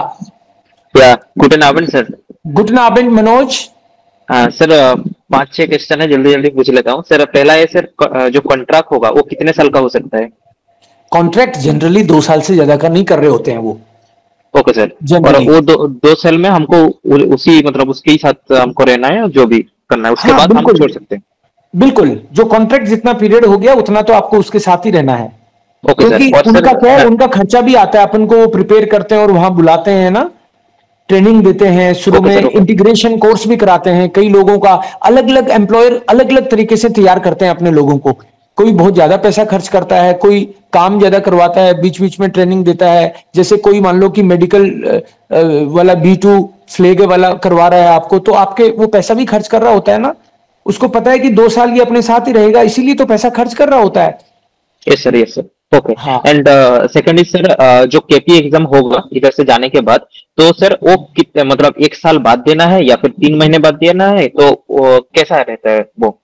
[SPEAKER 10] Yeah good नाबन सर।
[SPEAKER 1] गुड नाबन मनोज।
[SPEAKER 10] हाँ सर, पांच छह क्वेश्चन है, जल्दी जल्दी पूछ लेता हूँ सर। पहला है सर, जो कॉन्ट्रैक्ट होगा वो कितने साल का हो सकता है?
[SPEAKER 1] कॉन्ट्रैक्ट जनरली दो साल से ज्यादा का नहीं कर रहे होते हैं वो।
[SPEAKER 10] Okay sir. और वो दो दो साल में हमको उसी मतलब उसके ही साथ हमको रहना है, जो भी करना है उसके
[SPEAKER 1] हाँ,
[SPEAKER 10] बाद हम छोड़ सकते हैं?
[SPEAKER 1] बिल्कुल, जो कॉन्ट्रैक्ट जितना पीरियड हो गया उतना तो आपको उसके साथ ही रहना है।
[SPEAKER 10] ओके
[SPEAKER 1] क्योंकि
[SPEAKER 10] सर।
[SPEAKER 1] उनका क्या है, उनका खर्चा भी आता है, अपन को वो प्रिपेयर करते हैं और वहां बुलाते हैं ना, ट्रेनिंग देते हैं, शुरू में इंटीग्रेशन कोर्स भी कराते हैं। कई लोगों का अलग अलग एम्प्लॉयर अलग अलग तरीके से तैयार करते हैं अपने लोगों को। कोई बहुत ज्यादा पैसा खर्च करता है, कोई काम ज्यादा करवाता है, बीच बीच में ट्रेनिंग देता है। जैसे कोई मान लो कि मेडिकल वाला बी टू फ्लेग वाला करवा रहा है आपको, तो आपके वो पैसा भी खर्च कर रहा होता है ना। उसको पता है कि दो साल ये अपने साथ ही रहेगा, इसीलिए तो पैसा खर्च कर रहा होता है।
[SPEAKER 10] Yes sir, yes sir. Okay. And second is sir, जो केपी एग्जाम होगा इधर से जाने के बाद, तो सर वो कितने मतलब एक साल बाद देना है या फिर तीन महीने बाद देना है? तो वो कैसा रहता है वो?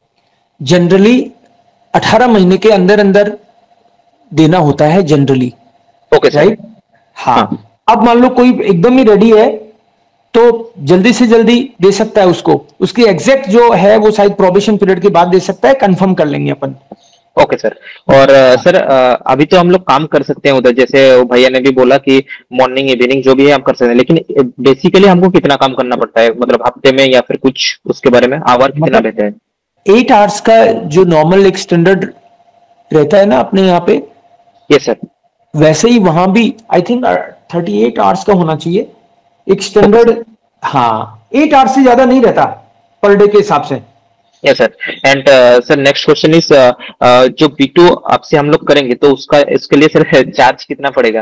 [SPEAKER 1] जनरली अठारह महीने के अंदर अंदर देना होता है जनरली।
[SPEAKER 10] Okay sir.
[SPEAKER 1] राइट। हाँ, अब मान लो कोई एकदम ही रेडी है तो जल्दी से जल्दी दे सकता है उसको। उसकी एग्जैक्ट जो है वो शायद प्रोबेशन पीरियड के बाद दे सकता है, कंफर्म कर लेंगे अपन।
[SPEAKER 10] Okay sir. और सर अभी तो हम लोग काम कर सकते हैं उधर, जैसे भैया ने भी बोला कि मॉर्निंग इवनिंग जो भी है हम कर सकते हैं, लेकिन बेसिकली हमको कितना काम करना पड़ता है, मतलब हफ्ते में या फिर कुछ उसके बारे में आवर कितना रहता है?
[SPEAKER 1] एट आवर्स का जो नॉर्मल एक स्टैंडर्ड रहता है ना अपने यहाँ पे,
[SPEAKER 10] यस सर,
[SPEAKER 1] वैसे ही वहां भी I think thirty eight hours का होना चाहिए एक स्टैंडर्ड। हाँ, एट आवर्स से ज्यादा नहीं रहता पर डे के हिसाब से।
[SPEAKER 10] Yes sir. And sir next question is, जो बी टू आपसे हम लोग करेंगे तो उसका इसके लिए सर चार्ज कितना पड़ेगा?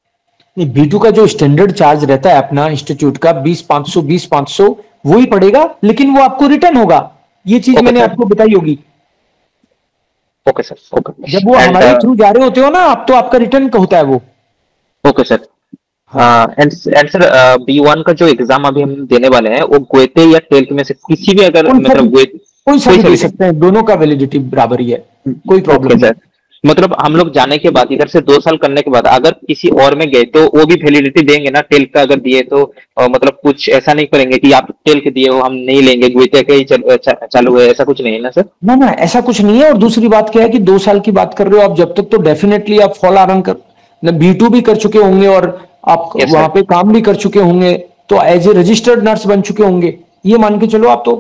[SPEAKER 1] बी टू का जो स्टैंडर्ड चार्ज रहता है अपना इंस्टीट्यूट का बीस पांच सौ बीस पांच सौ वो ही पड़ेगा, लेकिन वो आपको रिटर्न होगा। ये चीज okay, मैंने आपको बताई होगी।
[SPEAKER 10] Okay sir, okay.
[SPEAKER 1] जब वो हमारे थ्रू जा रहे होते हो ना आप, तो आपका रिटर्न का होता है वो।
[SPEAKER 10] Okay sir. And and sir, B one का जो एग्जाम अभी हम देने वाले हैं वो गोएते या टेल्क में से किसी भी, अगर मतलब
[SPEAKER 1] कोई सा भी दे सकते हैं, दोनों का वैलिडिटी बराबर ही है, कोई प्रॉब्लम नहीं।
[SPEAKER 10] मतलब हम लोग जाने के बाद इधर से दो साल करने के बाद अगर किसी और में गए तो वो भी वैलिडिटी देंगे ना? टेल्क का अगर दिए तो आ, मतलब कुछ ऐसा नहीं करेंगे कि आप टेल्क दिए हो हम नहीं लेंगे, गोएते का ही चालू है, ऐसा कुछ नहीं है ना सर?
[SPEAKER 1] ना ना, ऐसा कुछ नहीं है। और दूसरी बात क्या है कि दो साल की बात कर रहे हो आप, जब तक तो डेफिनेटली आप फॉल आरन कर बी टू भी कर चुके होंगे और आप yes, वहां पे काम भी कर चुके होंगे, तो एज ए रजिस्टर्ड नर्स बन चुके होंगे, ये मान के चलो आप तो।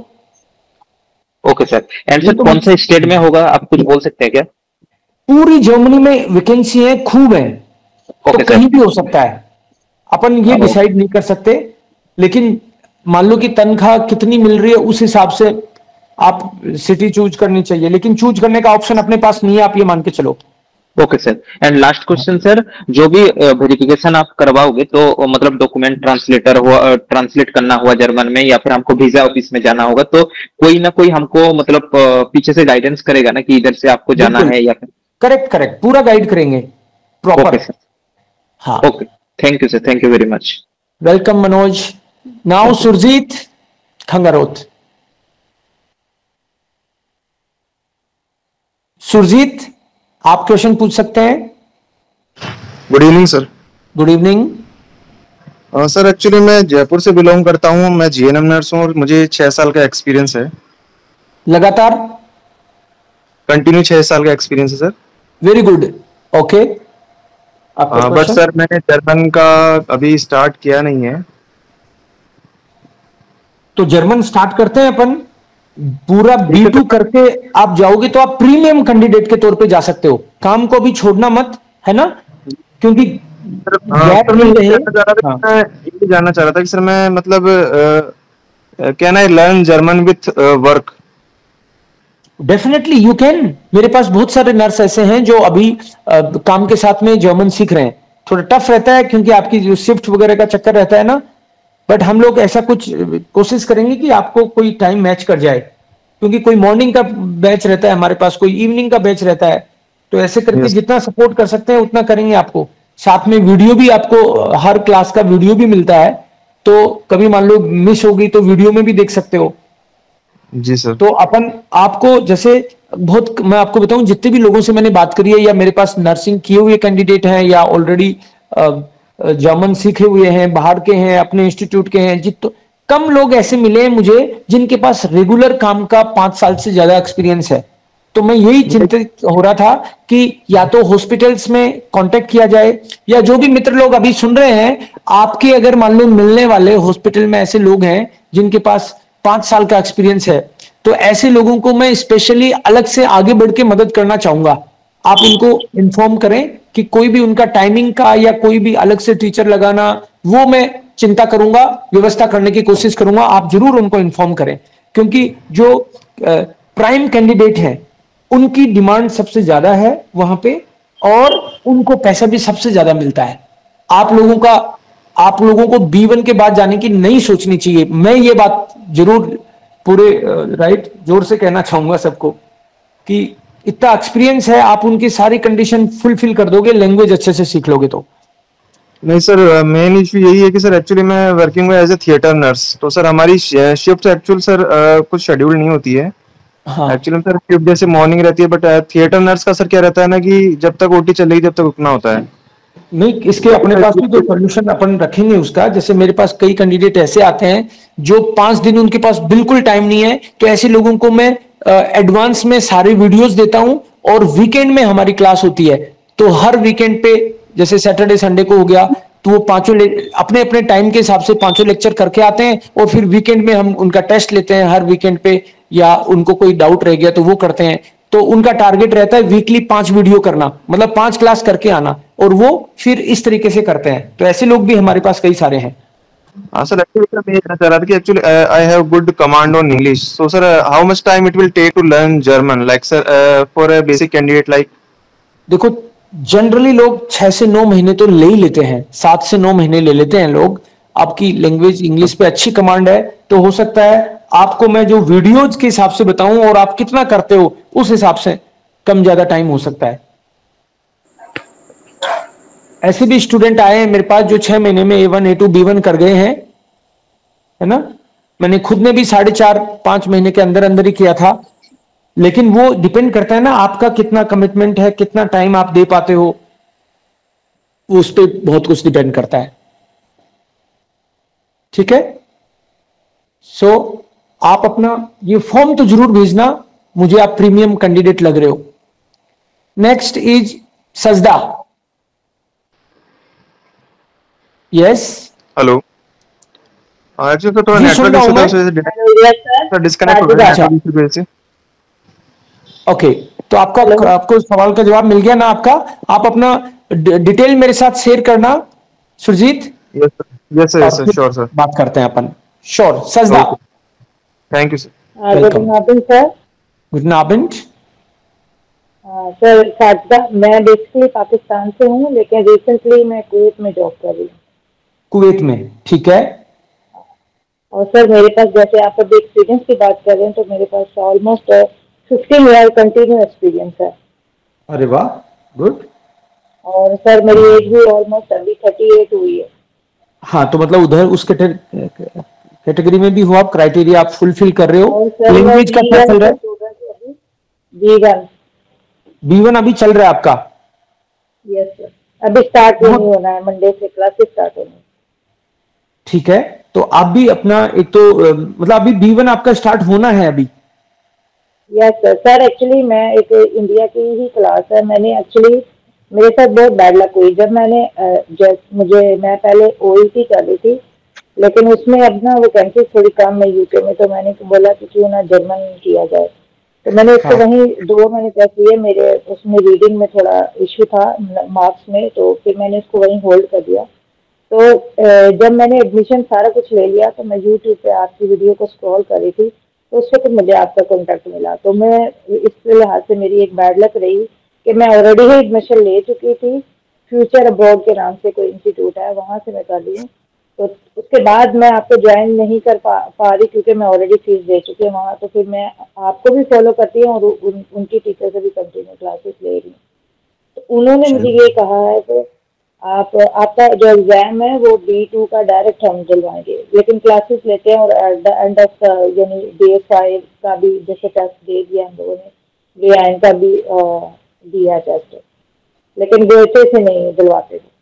[SPEAKER 10] Okay sir. एंड सर कौन सा स्टेट में होगा, आप कुछ बोल सकते हैं क्या?
[SPEAKER 1] पूरी जर्मनी में वैकेंसी है, खूब है, तो कहीं भी हो सकता है। अपन ये डिसाइड नहीं कर सकते, लेकिन मान लो कि तनख्वाह कितनी मिल रही है उस हिसाब से आप सिटी चूज करनी चाहिए, लेकिन चूज करने का ऑप्शन अपने पास नहीं है, आप ये मान के चलो।
[SPEAKER 10] Okay sir. And last question sir, जो भी वेरिफिकेशन आप करवाओगे तो मतलब डॉक्यूमेंट ट्रांसलेटर हुआ, ट्रांसलेट करना हुआ जर्मन में, या फिर हमको वीजा ऑफिस में जाना होगा, तो कोई ना कोई हमको मतलब पीछे से गाइडेंस करेगा ना कि इधर से आपको जाना है या फिर?
[SPEAKER 1] करेक्ट करेक्ट, पूरा गाइड करेंगे। प्रॉपर।
[SPEAKER 10] ओके सर,
[SPEAKER 1] हाँ,
[SPEAKER 10] okay, thank you sir, thank you very much.
[SPEAKER 1] Welcome Manoj. Now Surjeet Khangarot. Surjeet, आप क्वेश्चन पूछ सकते हैं।
[SPEAKER 11] Good evening sir.
[SPEAKER 1] Good evening.
[SPEAKER 11] Sir actually मैं जयपुर से बिलोंग करता हूँ, मैं जीएनएम नर्स हूँ और मुझे छह साल का एक्सपीरियंस है।
[SPEAKER 1] लगातार
[SPEAKER 11] कंटिन्यू छह साल का एक्सपीरियंस है sir.
[SPEAKER 1] Very good, okay.
[SPEAKER 11] But sir मैंने जर्मन का अभी स्टार्ट किया नहीं है।
[SPEAKER 1] तो जर्मन स्टार्ट करते हैं अपन। पूरा बी टू करके आप जाओगे तो आप प्रीमियम कैंडिडेट के तौर पे जा सकते हो। काम को भी छोड़ना मत, है ना, क्योंकि गैप नहीं रहे।
[SPEAKER 11] हाँ। मैं ये जानना चाह रहा था कि सर मैं मतलब can I learn German with work?
[SPEAKER 1] Definitely you can. मेरे पास बहुत सारे नर्स ऐसे हैं जो अभी आ, काम के साथ में जर्मन सीख रहे हैं। थोड़ा टफ रहता है क्योंकि आपकी जो शिफ्ट वगैरह का चक्कर रहता है ना, बट हम लोग ऐसा कुछ कोशिश करेंगे कि आपको कोई टाइम मैच कर जाए, क्योंकि कोई मॉर्निंग का बैच रहता है हमारे पास, कोई इवनिंग का बैच रहता है। तो ऐसे करके yes. जितना सपोर्ट कर सकते हैं उतना करेंगे आपको। साथ में वीडियो भी आपको, हर क्लास का वीडियो भी मिलता है, तो कभी मान लो मिस होगी तो वीडियो में भी देख सकते हो।
[SPEAKER 11] जी सर।
[SPEAKER 1] तो अपन आपको जैसे बहुत, मैं आपको बताऊं, जितने भी लोगों से मैंने बात करी है, या मेरे पास नर्सिंग किए हुए कैंडिडेट हैं या ऑलरेडी जर्मन सीखे हुए हैं, बाहर के हैं, अपने इंस्टीट्यूट के हैं, जित कम लोग ऐसे मिले हैं मुझे जिनके पास रेगुलर काम का पांच साल से ज्यादा एक्सपीरियंस है। तो मैं यही चिंतित हो रहा था कि या तो हॉस्पिटल्स में कांटेक्ट किया जाए, या जो भी मित्र लोग अभी सुन रहे हैं, आपके अगर मान लो मिलने वाले हॉस्पिटल में ऐसे लोग हैं जिनके पास पांच साल का एक्सपीरियंस है, तो ऐसे लोगों को मैं स्पेशली अलग से आगे बढ़ के मदद करना चाहूंगा। आप इनको इन्फॉर्म करें कि कोई भी उनका टाइमिंग का या कोई भी अलग से टीचर लगाना, वो मैं चिंता करूंगा, व्यवस्था करने की कोशिश करूंगा। आप जरूर उनको इन्फॉर्म करें, क्योंकि जो प्राइम कैंडिडेट हैं उनकी डिमांड सबसे ज्यादा है वहां पे, और उनको पैसा भी सबसे ज्यादा मिलता है। आप लोगों का आप लोगों को बी वन के बाद जाने की नहीं सोचनी चाहिए। मैं ये बात जरूर पूरे राइट जोर से कहना चाहूंगा सबको कि इतना एक्सपीरियंस है, आप उनकी सारी कंडीशन फुलफिल कर दोगे, लैंग्वेज अच्छे से सीख लोगे तो।
[SPEAKER 11] नहीं सर, मेन इशू यही है कि सर एक्चुअली मैं वर्किंग में एज ए थिएटर नर्स, तो सर हमारी शिफ्ट एक्चुअल सर कुछ शेड्यूल नहीं होती है। हाँ। एक्चुअली सर शिफ्ट जैसे मॉर्निंग रहती है, बट थिएटर नर्स का सर क्या रहता है ना कि जब तक ओटी चलेगी जब तक रुकना होता है।
[SPEAKER 1] नहीं, इसके अपने पास भी तो सोल्यूशन अपन रखेंगे उसका। जैसे मेरे पास कई कैंडिडेट ऐसे आते हैं जो पांच दिन उनके पास बिल्कुल टाइम नहीं है, तो ऐसे लोगों को मैं एडवांस में सारे वीडियोस देता हूं, और वीकेंड में हमारी क्लास होती है। तो हर वीकेंड पे, जैसे सैटरडे संडे को हो गया, तो वो पांचों अपने अपने टाइम के हिसाब से पांचों लेक्चर करके आते हैं, और फिर वीकेंड में हम उनका टेस्ट लेते हैं हर वीकेंड पे, या उनको कोई डाउट रह गया तो वो करते हैं। तो उनका टारगेट रहता है वीकली पांच वीडियो करना, मतलब पांच क्लास करके आना, और वो फिर इस तरीके से करते हैं। तो ऐसे लोग भी हमारे पास कई सारे हैं।
[SPEAKER 11] हाँ सर, एक्चुअली मैं ये कहना चाह रहा था कि actually I have good command on English, so sir how much time it will take to learn German, like sir for a basic candidate like?
[SPEAKER 1] देखो, जनरली लोग छह से नौ महीने तो ले ही लेते हैं, सात से नौ महीने ले लेते हैं लोग। आपकी लैंग्वेज इंग्लिश पे अच्छी कमांड है, तो हो सकता है आपको मैं जो वीडियोज के हिसाब से बताऊं और आप कितना करते हो उस हिसाब से कम ज्यादा टाइम हो सकता है। ऐसे भी स्टूडेंट आए हैं मेरे पास जो छह महीने में A one A two B one कर गए हैं, है ना। मैंने खुद ने भी साढ़े चार पांच महीने के अंदर अंदर ही किया था। लेकिन वो डिपेंड करता है ना आपका कितना कमिटमेंट है, कितना टाइम आप दे पाते हो, उस पर बहुत कुछ डिपेंड करता है। ठीक है, सो so, आप अपना ये फॉर्म तो जरूर भेजना मुझे, आप प्रीमियम कैंडिडेट लग रहे हो। Next is Sajda. Yes,
[SPEAKER 11] hello. Actually तो थोड़ा नेटवर्क इशू था, उससे डिस्कनेक्ट हो गया।
[SPEAKER 1] ओके, तो आपका आपको सवाल का जवाब मिल गया ना आपका। आप अपना डिटेल मेरे साथ शेयर करना Surjeet.
[SPEAKER 11] Yes sir, yes sir, yes sir, sure sir.
[SPEAKER 1] बात करते हैं अपन। Sure Sajda.
[SPEAKER 11] Thank you sir.
[SPEAKER 12] Good morning sir.
[SPEAKER 1] Good morning
[SPEAKER 12] sir. Sajda, मैं बेसिकली पाकिस्तान से हूँ, लेकिन रिसेंटली मैं कुवैत में जॉब कर रही हूँ।
[SPEAKER 1] कुवैत में, ठीक है।
[SPEAKER 12] और सर मेरे पास, जैसे आप अभी एक्सपीरियंस की बात कर रहे हैं, तो मेरे पास almost fifteen year continue experience है।
[SPEAKER 1] अरे वाह, गुड।
[SPEAKER 12] और सर मेरी एज भी ऑलमोस्ट अभी थर्टी एट हुई है।
[SPEAKER 1] हाँ, तो मतलब उधर उस कैटेगरी में भी हो आप, क्राइटेरिया आप फुलफिल कर रहे हो। लैंग्वेज का क्या चल रहा है?
[SPEAKER 12] B one.
[SPEAKER 1] बी वन अभी चल रहा है आपका?
[SPEAKER 12] यस सर, अभी स्टार्ट नहीं होना है, मंडे से क्लासेस स्टार्ट होनी है।
[SPEAKER 1] ठीक है, तो आप भी अपना एक तो मतलब अभी बी वन आपका स्टार्ट होना है अभी?
[SPEAKER 12] Yes sir. सर एक्चुअली मैं एक इंडिया की ही क्लास है, मैंने एक्चुअली मेरे साथ बहुत बैड लक हुई। जब मैंने जब मुझे मैं पहले ओईटी कर रही थी, लेकिन उसमें अब ना वैकेंसी थोड़ी कम है यूके में, तो मैंने बोला कि क्यों ना जर्मन किया जाए। तो मैंने उसको
[SPEAKER 1] हाँ।
[SPEAKER 12] वहीं दो मैंने टेस्ट दिए, मेरे उसमें रीडिंग में थोड़ा इश्यू था मार्क्स में, तो फिर मैंने उसको वहीं होल्ड कर दिया। तो जब मैंने एडमिशन सारा कुछ ले लिया, तो मैं यूट्यूब पे आपकी वीडियो को स्क्रॉल कर रही थी, तो उस वक्त मुझे आपका कॉन्टैक्ट मिला। तो मैं इस लिहाज से मेरी एक बैड लक रही कि मैं ऑलरेडी ही एडमिशन ले चुकी थी, फ्यूचर अब्रॉड के नाम से कोई इंस्टीट्यूट है, वहाँ से मैं कर रही हूँ। तो उसके बाद मैं आपको ज्वाइन नहीं कर पा, पा रही क्योंकि मैं ऑलरेडी फीस दे चुकी हूँ वहाँ। तो फिर मैं आपको भी फॉलो करती हूँ और उन, उनकी टीचर से भी कंटिन्यू क्लासेस ले रही हूँ। तो उन्होंने मुझे ये कहा है कि आप आपका जो एग्जाम है वो बी टू का डायरेक्ट हम दिलवाएंगे, लेकिन क्लासेस लेते हैं और एट द एंड ऑफ यानी डे फाइव का भी जैसे टेस्ट दे दिया हम लोगों ने, डे एंड का भी दिया टेस्ट, लेकिन वो अच्छे से नहीं दिलवाते थे।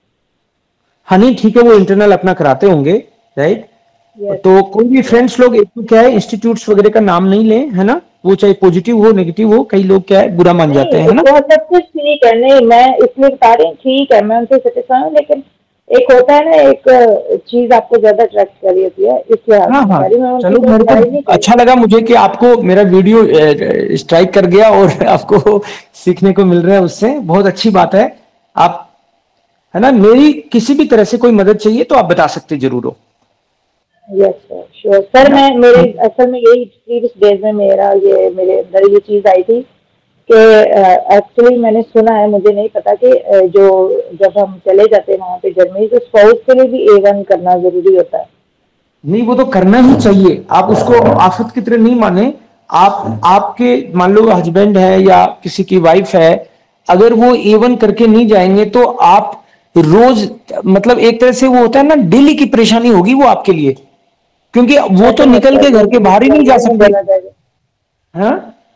[SPEAKER 1] हाँ नहीं ठीक है, वो इंटरनल अपना कराते होंगे, राइट?
[SPEAKER 12] Yes.
[SPEAKER 1] तो कोई भी फ्रेंड्स लोग एक तो क्या है इंस्टीट्यूट्स वगैरह का नाम नहीं लें, है ना? वो चाहे पॉजिटिव हो नेगेटिव हो, कई लोग क्या है बुरा मान जाते हैं, है ना?
[SPEAKER 12] वो सब कुछ ठीक है, नहीं मैं इसलिए बता रही हूँ, ठीक है मैं उनसे सेटिस्फाई हूँ, लेकिन एक होता है ना एक चीज आपको ज्यादा अट्रैक्ट कर रही होती है, इसलिए
[SPEAKER 1] हाँ हाँ चलो, मेरे को अच्छा लगा मुझे कि आपको मेरा वीडियो स्ट्राइक कर गया और आपको सीखने को मिल रहा है उससे, बहुत अच्छी बात है। आप है ना, मेरी किसी भी तरह से कोई मदद चाहिए तो आप बता सकते जरूर हो।
[SPEAKER 12] Yes sir, sure sir. मैं मेरे असल में यही प्रीवियस डेज में मेरा ये मेरे अंदर ये चीज आई थी कि एक्चुअली मैंने सुना है, मुझे नहीं पता कि जो जब हम चले जाते हैं वहाँ पे जर्मनी, तो स्पाउस के लिए भी ए वन करना जरूरी होता है।
[SPEAKER 1] नहीं, वो तो करना ही चाहिए, आप उसको आफत की तरह नहीं माने। आप आपके मान लो हस्बैंड है या किसी की वाइफ है, अगर वो ए वन करके नहीं जाएंगे तो आप रोज मतलब एक तरह से वो होता है ना, डेली की परेशानी होगी वो आपके लिए, क्योंकि वो तो निकल के घर के बाहर ही नहीं जा सकते। हाँ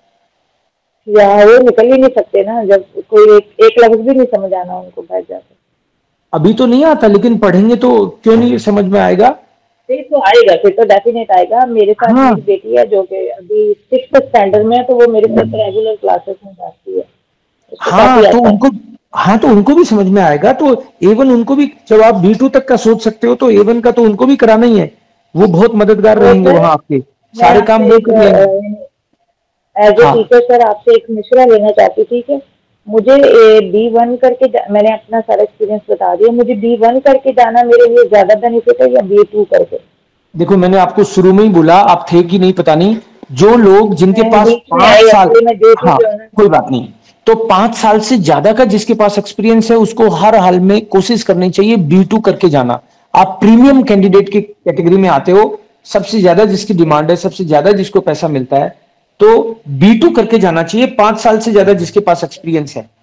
[SPEAKER 12] या वो निकल ही नहीं सकते ना, जब कोई एक, एक लफ्ज भी नहीं समझ आना उनको बैठ जाते।
[SPEAKER 1] अभी तो नहीं आता, लेकिन पढ़ेंगे तो क्यों नहीं समझ में आएगा?
[SPEAKER 12] फिर तो आएगा, फिर तो डेफिनेट आएगा। मेरे साथ
[SPEAKER 1] हाँ।
[SPEAKER 12] मेरी बेटी है जो कि अभी सिक्स्थ स्टैंडर्ड में है, तो वो मेरे साथ रेगुलर क्लासेस में जाती है।
[SPEAKER 1] हाँ तो उनको हाँ तो उनको भी समझ में आएगा। तो ए वन उनको भी, जब आप बी टू तक का सोच सकते हो तो ए वन का तो उनको भी कराना ही है। वो बहुत मददगार रहेंगे वहाँ आपके, सारे काम वो कर लेंगे।
[SPEAKER 12] एज ए टीचर सर आपसे एक मशवरा लेना चाहती थी कि मुझे बी वन करके, मैंने अपना सारा एक्सपीरियंस बता दिया, मुझे बी वन करके जाना मेरे लिए ज्यादा बेनिफिट है या बी टू करके?
[SPEAKER 1] देखो मैंने आपको शुरू में ही बोला, आप थे कि नहीं पता नहीं, जो लोग जिनके पास पांच साल, हाँ कोई बात नहीं, तो पांच साल से ज्यादा का जिसके पास एक्सपीरियंस है उसको हर हाल में कोशिश करनी चाहिए बी टू करके जाना। आप प्रीमियम कैंडिडेट की कैटेगरी में आते हो, सबसे ज्यादा जिसकी डिमांड है, सबसे ज्यादा जिसको पैसा मिलता है, तो बी टू करके जाना चाहिए पांच साल से ज्यादा जिसके पास एक्सपीरियंस है,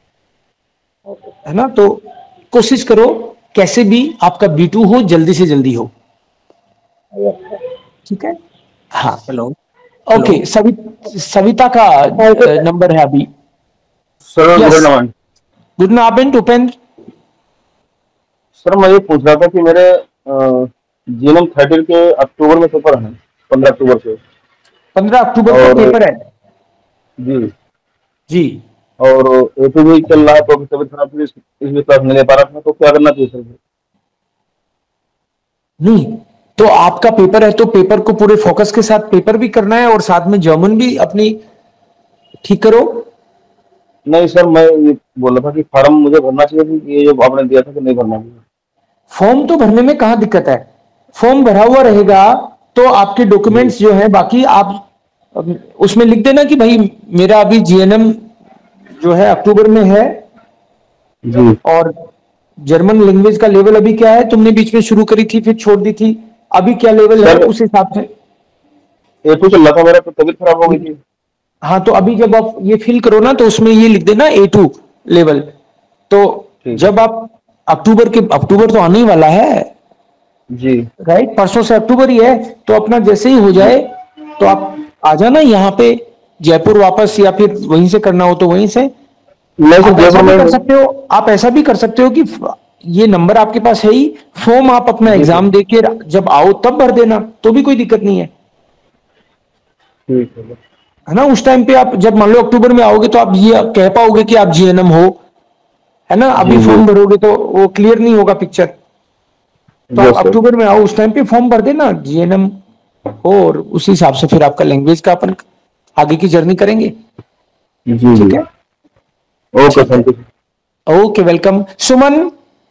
[SPEAKER 1] है ना? तो कोशिश करो कैसे भी आपका बी टू हो, जल्दी से जल्दी हो, ठीक है? हाँ
[SPEAKER 13] हेलो
[SPEAKER 1] ओके। सवि, सविता का नंबर है अभी।
[SPEAKER 13] Sir good evening.
[SPEAKER 1] Good evening Upendra.
[SPEAKER 13] Sir मैं ये पूछ रहा था कि मेरे जीएनएम थर्टी के अक्टूबर में पेपर है, पंद्रह अक्टूबर से।
[SPEAKER 1] पंद्रह अक्टूबर को पेपर है
[SPEAKER 13] जी
[SPEAKER 1] जी,
[SPEAKER 13] और ए टू भी चल रहा है, तो तबियत खराब थी, इसलिए क्लास नहीं ले पा रहा था, तो क्या करना चाहिए सर?
[SPEAKER 1] नहीं तो आपका पेपर है तो पेपर को पूरे फोकस के साथ पेपर भी करना है और साथ में जर्मन भी अपनी ठीक करो।
[SPEAKER 13] नहीं सर, मैं ये बोल रहा था कि फॉर्म मुझे भरना चाहिए कि ये जो आपने दिया था कि नहीं भरना चाहिए?
[SPEAKER 1] फॉर्म तो भरने में कहाँ दिक्कत है, फॉर्म भरा हुआ रहेगा तो आपके डॉक्यूमेंट्स जो है बाकी आप उसमें लिख देना कि भाई मेरा अभी जीएनएम जो है अक्टूबर में है
[SPEAKER 13] जी, और
[SPEAKER 1] जर्मन लैंग्वेज का लेवल अभी क्या है, तुमने बीच में शुरू करी थी फिर छोड़ दी थी, अभी क्या लेवल है उस हिसाब से।
[SPEAKER 13] ए टू चल रहा था मेरा, तो तबीयत खराब हो गई थी।
[SPEAKER 1] हाँ तो अभी जब आप ये फिल करो ना तो उसमें ये लिख देना ए टू लेवल, तो जब आप अक्टूबर के अक्टूबर तो आने ही वाला है
[SPEAKER 13] जी,
[SPEAKER 1] राइट, परसों से अक्टूबर ही है, तो अपना जैसे ही हो जाए तो आप आ जाना यहाँ पे जयपुर वापस, या फिर वहीं से करना हो तो वहीं से। आप ऐसा भी कर सकते हो आप ऐसा भी कर सकते हो कि ये नंबर आपके पास है ही, फॉर्म आप अपना एग्जाम देके जब आओ तब भर देना, तो भी कोई दिक्कत नहीं है,
[SPEAKER 13] ठीक है
[SPEAKER 1] है ना। उस टाइम पे आप जब मान लो अक्टूबर में आओगे तो आप ये कह पाओगे कि आप जीएनएम हो, है ना। अभी फॉर्म भरोगे तो वो क्लियर नहीं होगा पिक्चर, तो आप अक्टूबर में आओ, उस टाइम पे फॉर्म भर देना जीएनएम हो, और उसी हिसाब से फिर आपका लैंग्वेज का अपन आगे की जर्नी करेंगे।
[SPEAKER 13] जी
[SPEAKER 1] ठीक है,
[SPEAKER 13] okay, thank you.
[SPEAKER 1] Okay, welcome. Suman.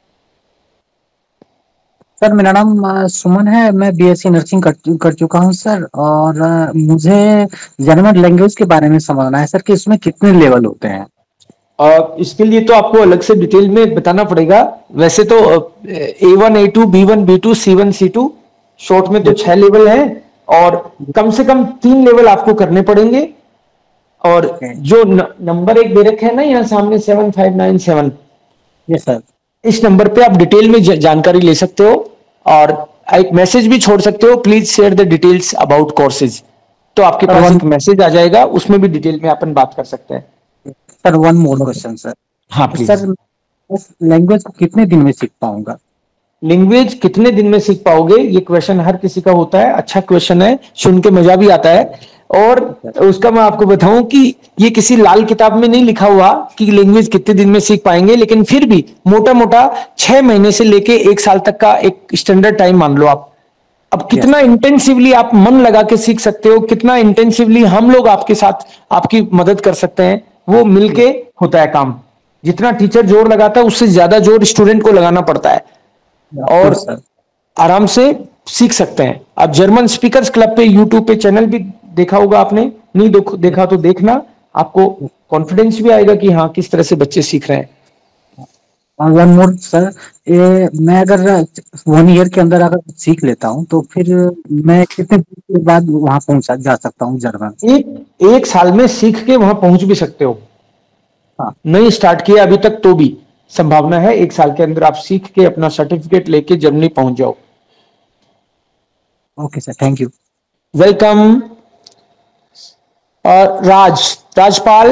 [SPEAKER 14] Sir मेरा नाम अ, सुमन है, मैं बीएससी नर्सिंग कर, कर चुका हूं सर, और अ, मुझे जर्मन लैंग्वेज के बारे में समझना है सर कि इसमें कितने लेवल होते हैं।
[SPEAKER 1] और इसके लिए तो आपको अलग से डिटेल में बताना पड़ेगा। वैसे तो A one, A two, B one, B two, C one, C two, short में तो छह लेवल हैं, और कम से कम तीन लेवल आपको करने पड़ेंगे। और जो न, नंबर एक दे रखे है ना यहाँ सामने, seven five nine seven,
[SPEAKER 14] yes sir,
[SPEAKER 1] इस नंबर पे आप डिटेल में जानकारी ले सकते हो, और एक मैसेज भी छोड़ सकते हो, please share the details about courses, तो आपके पास एक मैसेज आ जाएगा, उसमें भी डिटेल में अपन बात कर सकते हैं।
[SPEAKER 14] Sir one more question sir.
[SPEAKER 1] हाँ प्लीज।
[SPEAKER 14] सर उस लैंग्वेज को कितने दिन में सीख पाऊंगा?
[SPEAKER 1] लैंग्वेज कितने दिन में सीख पाओगे, ये क्वेश्चन हर किसी का होता है। अच्छा क्वेश्चन है, सुन के मजा भी आता है। और उसका मैं आपको बताऊं कि ये किसी लाल किताब में नहीं लिखा हुआ कि लैंग्वेज कितने दिन में सीख पाएंगे, लेकिन फिर भी मोटा मोटा छह महीने से लेके एक साल तक का एक स्टैंडर्ड टाइम मान लो आप। अब कितना इंटेंसिवली आप मन लगा के सीख सकते हो, कितना इंटेंसिवली हम लोग आपके साथ आपकी मदद कर सकते हैं, वो मिलके होता है काम। जितना टीचर जोर लगाता है उससे ज्यादा जोर स्टूडेंट को लगाना पड़ता है, और आराम से सीख सकते हैं। अब जर्मन स्पीकर्स क्लब पे यूट्यूब पे चैनल भी देखा होगा आपने, नहीं देखा तो देखना, आपको कॉन्फिडेंस भी आएगा कि हाँ किस तरह से बच्चे सीख रहे हैं।
[SPEAKER 14] और वन मोर सर, ये मैं अगर वन ईयर के अंदर अगर सीख लेता हूँ तो फिर मैं कितने दिन के बाद वहां पहुंच जा सकता हूँ जर्मन?
[SPEAKER 1] एक एक साल में सीख के वहां पहुंच भी सकते हो। हाँ, नहीं स्टार्ट किया अभी तक तो भी संभावना है, एक साल के अंदर आप सीख के अपना सर्टिफिकेट लेके जर्मनी पहुंच जाओ।
[SPEAKER 14] Okay sir, thank you.
[SPEAKER 1] Welcome. और Raj Rajpal.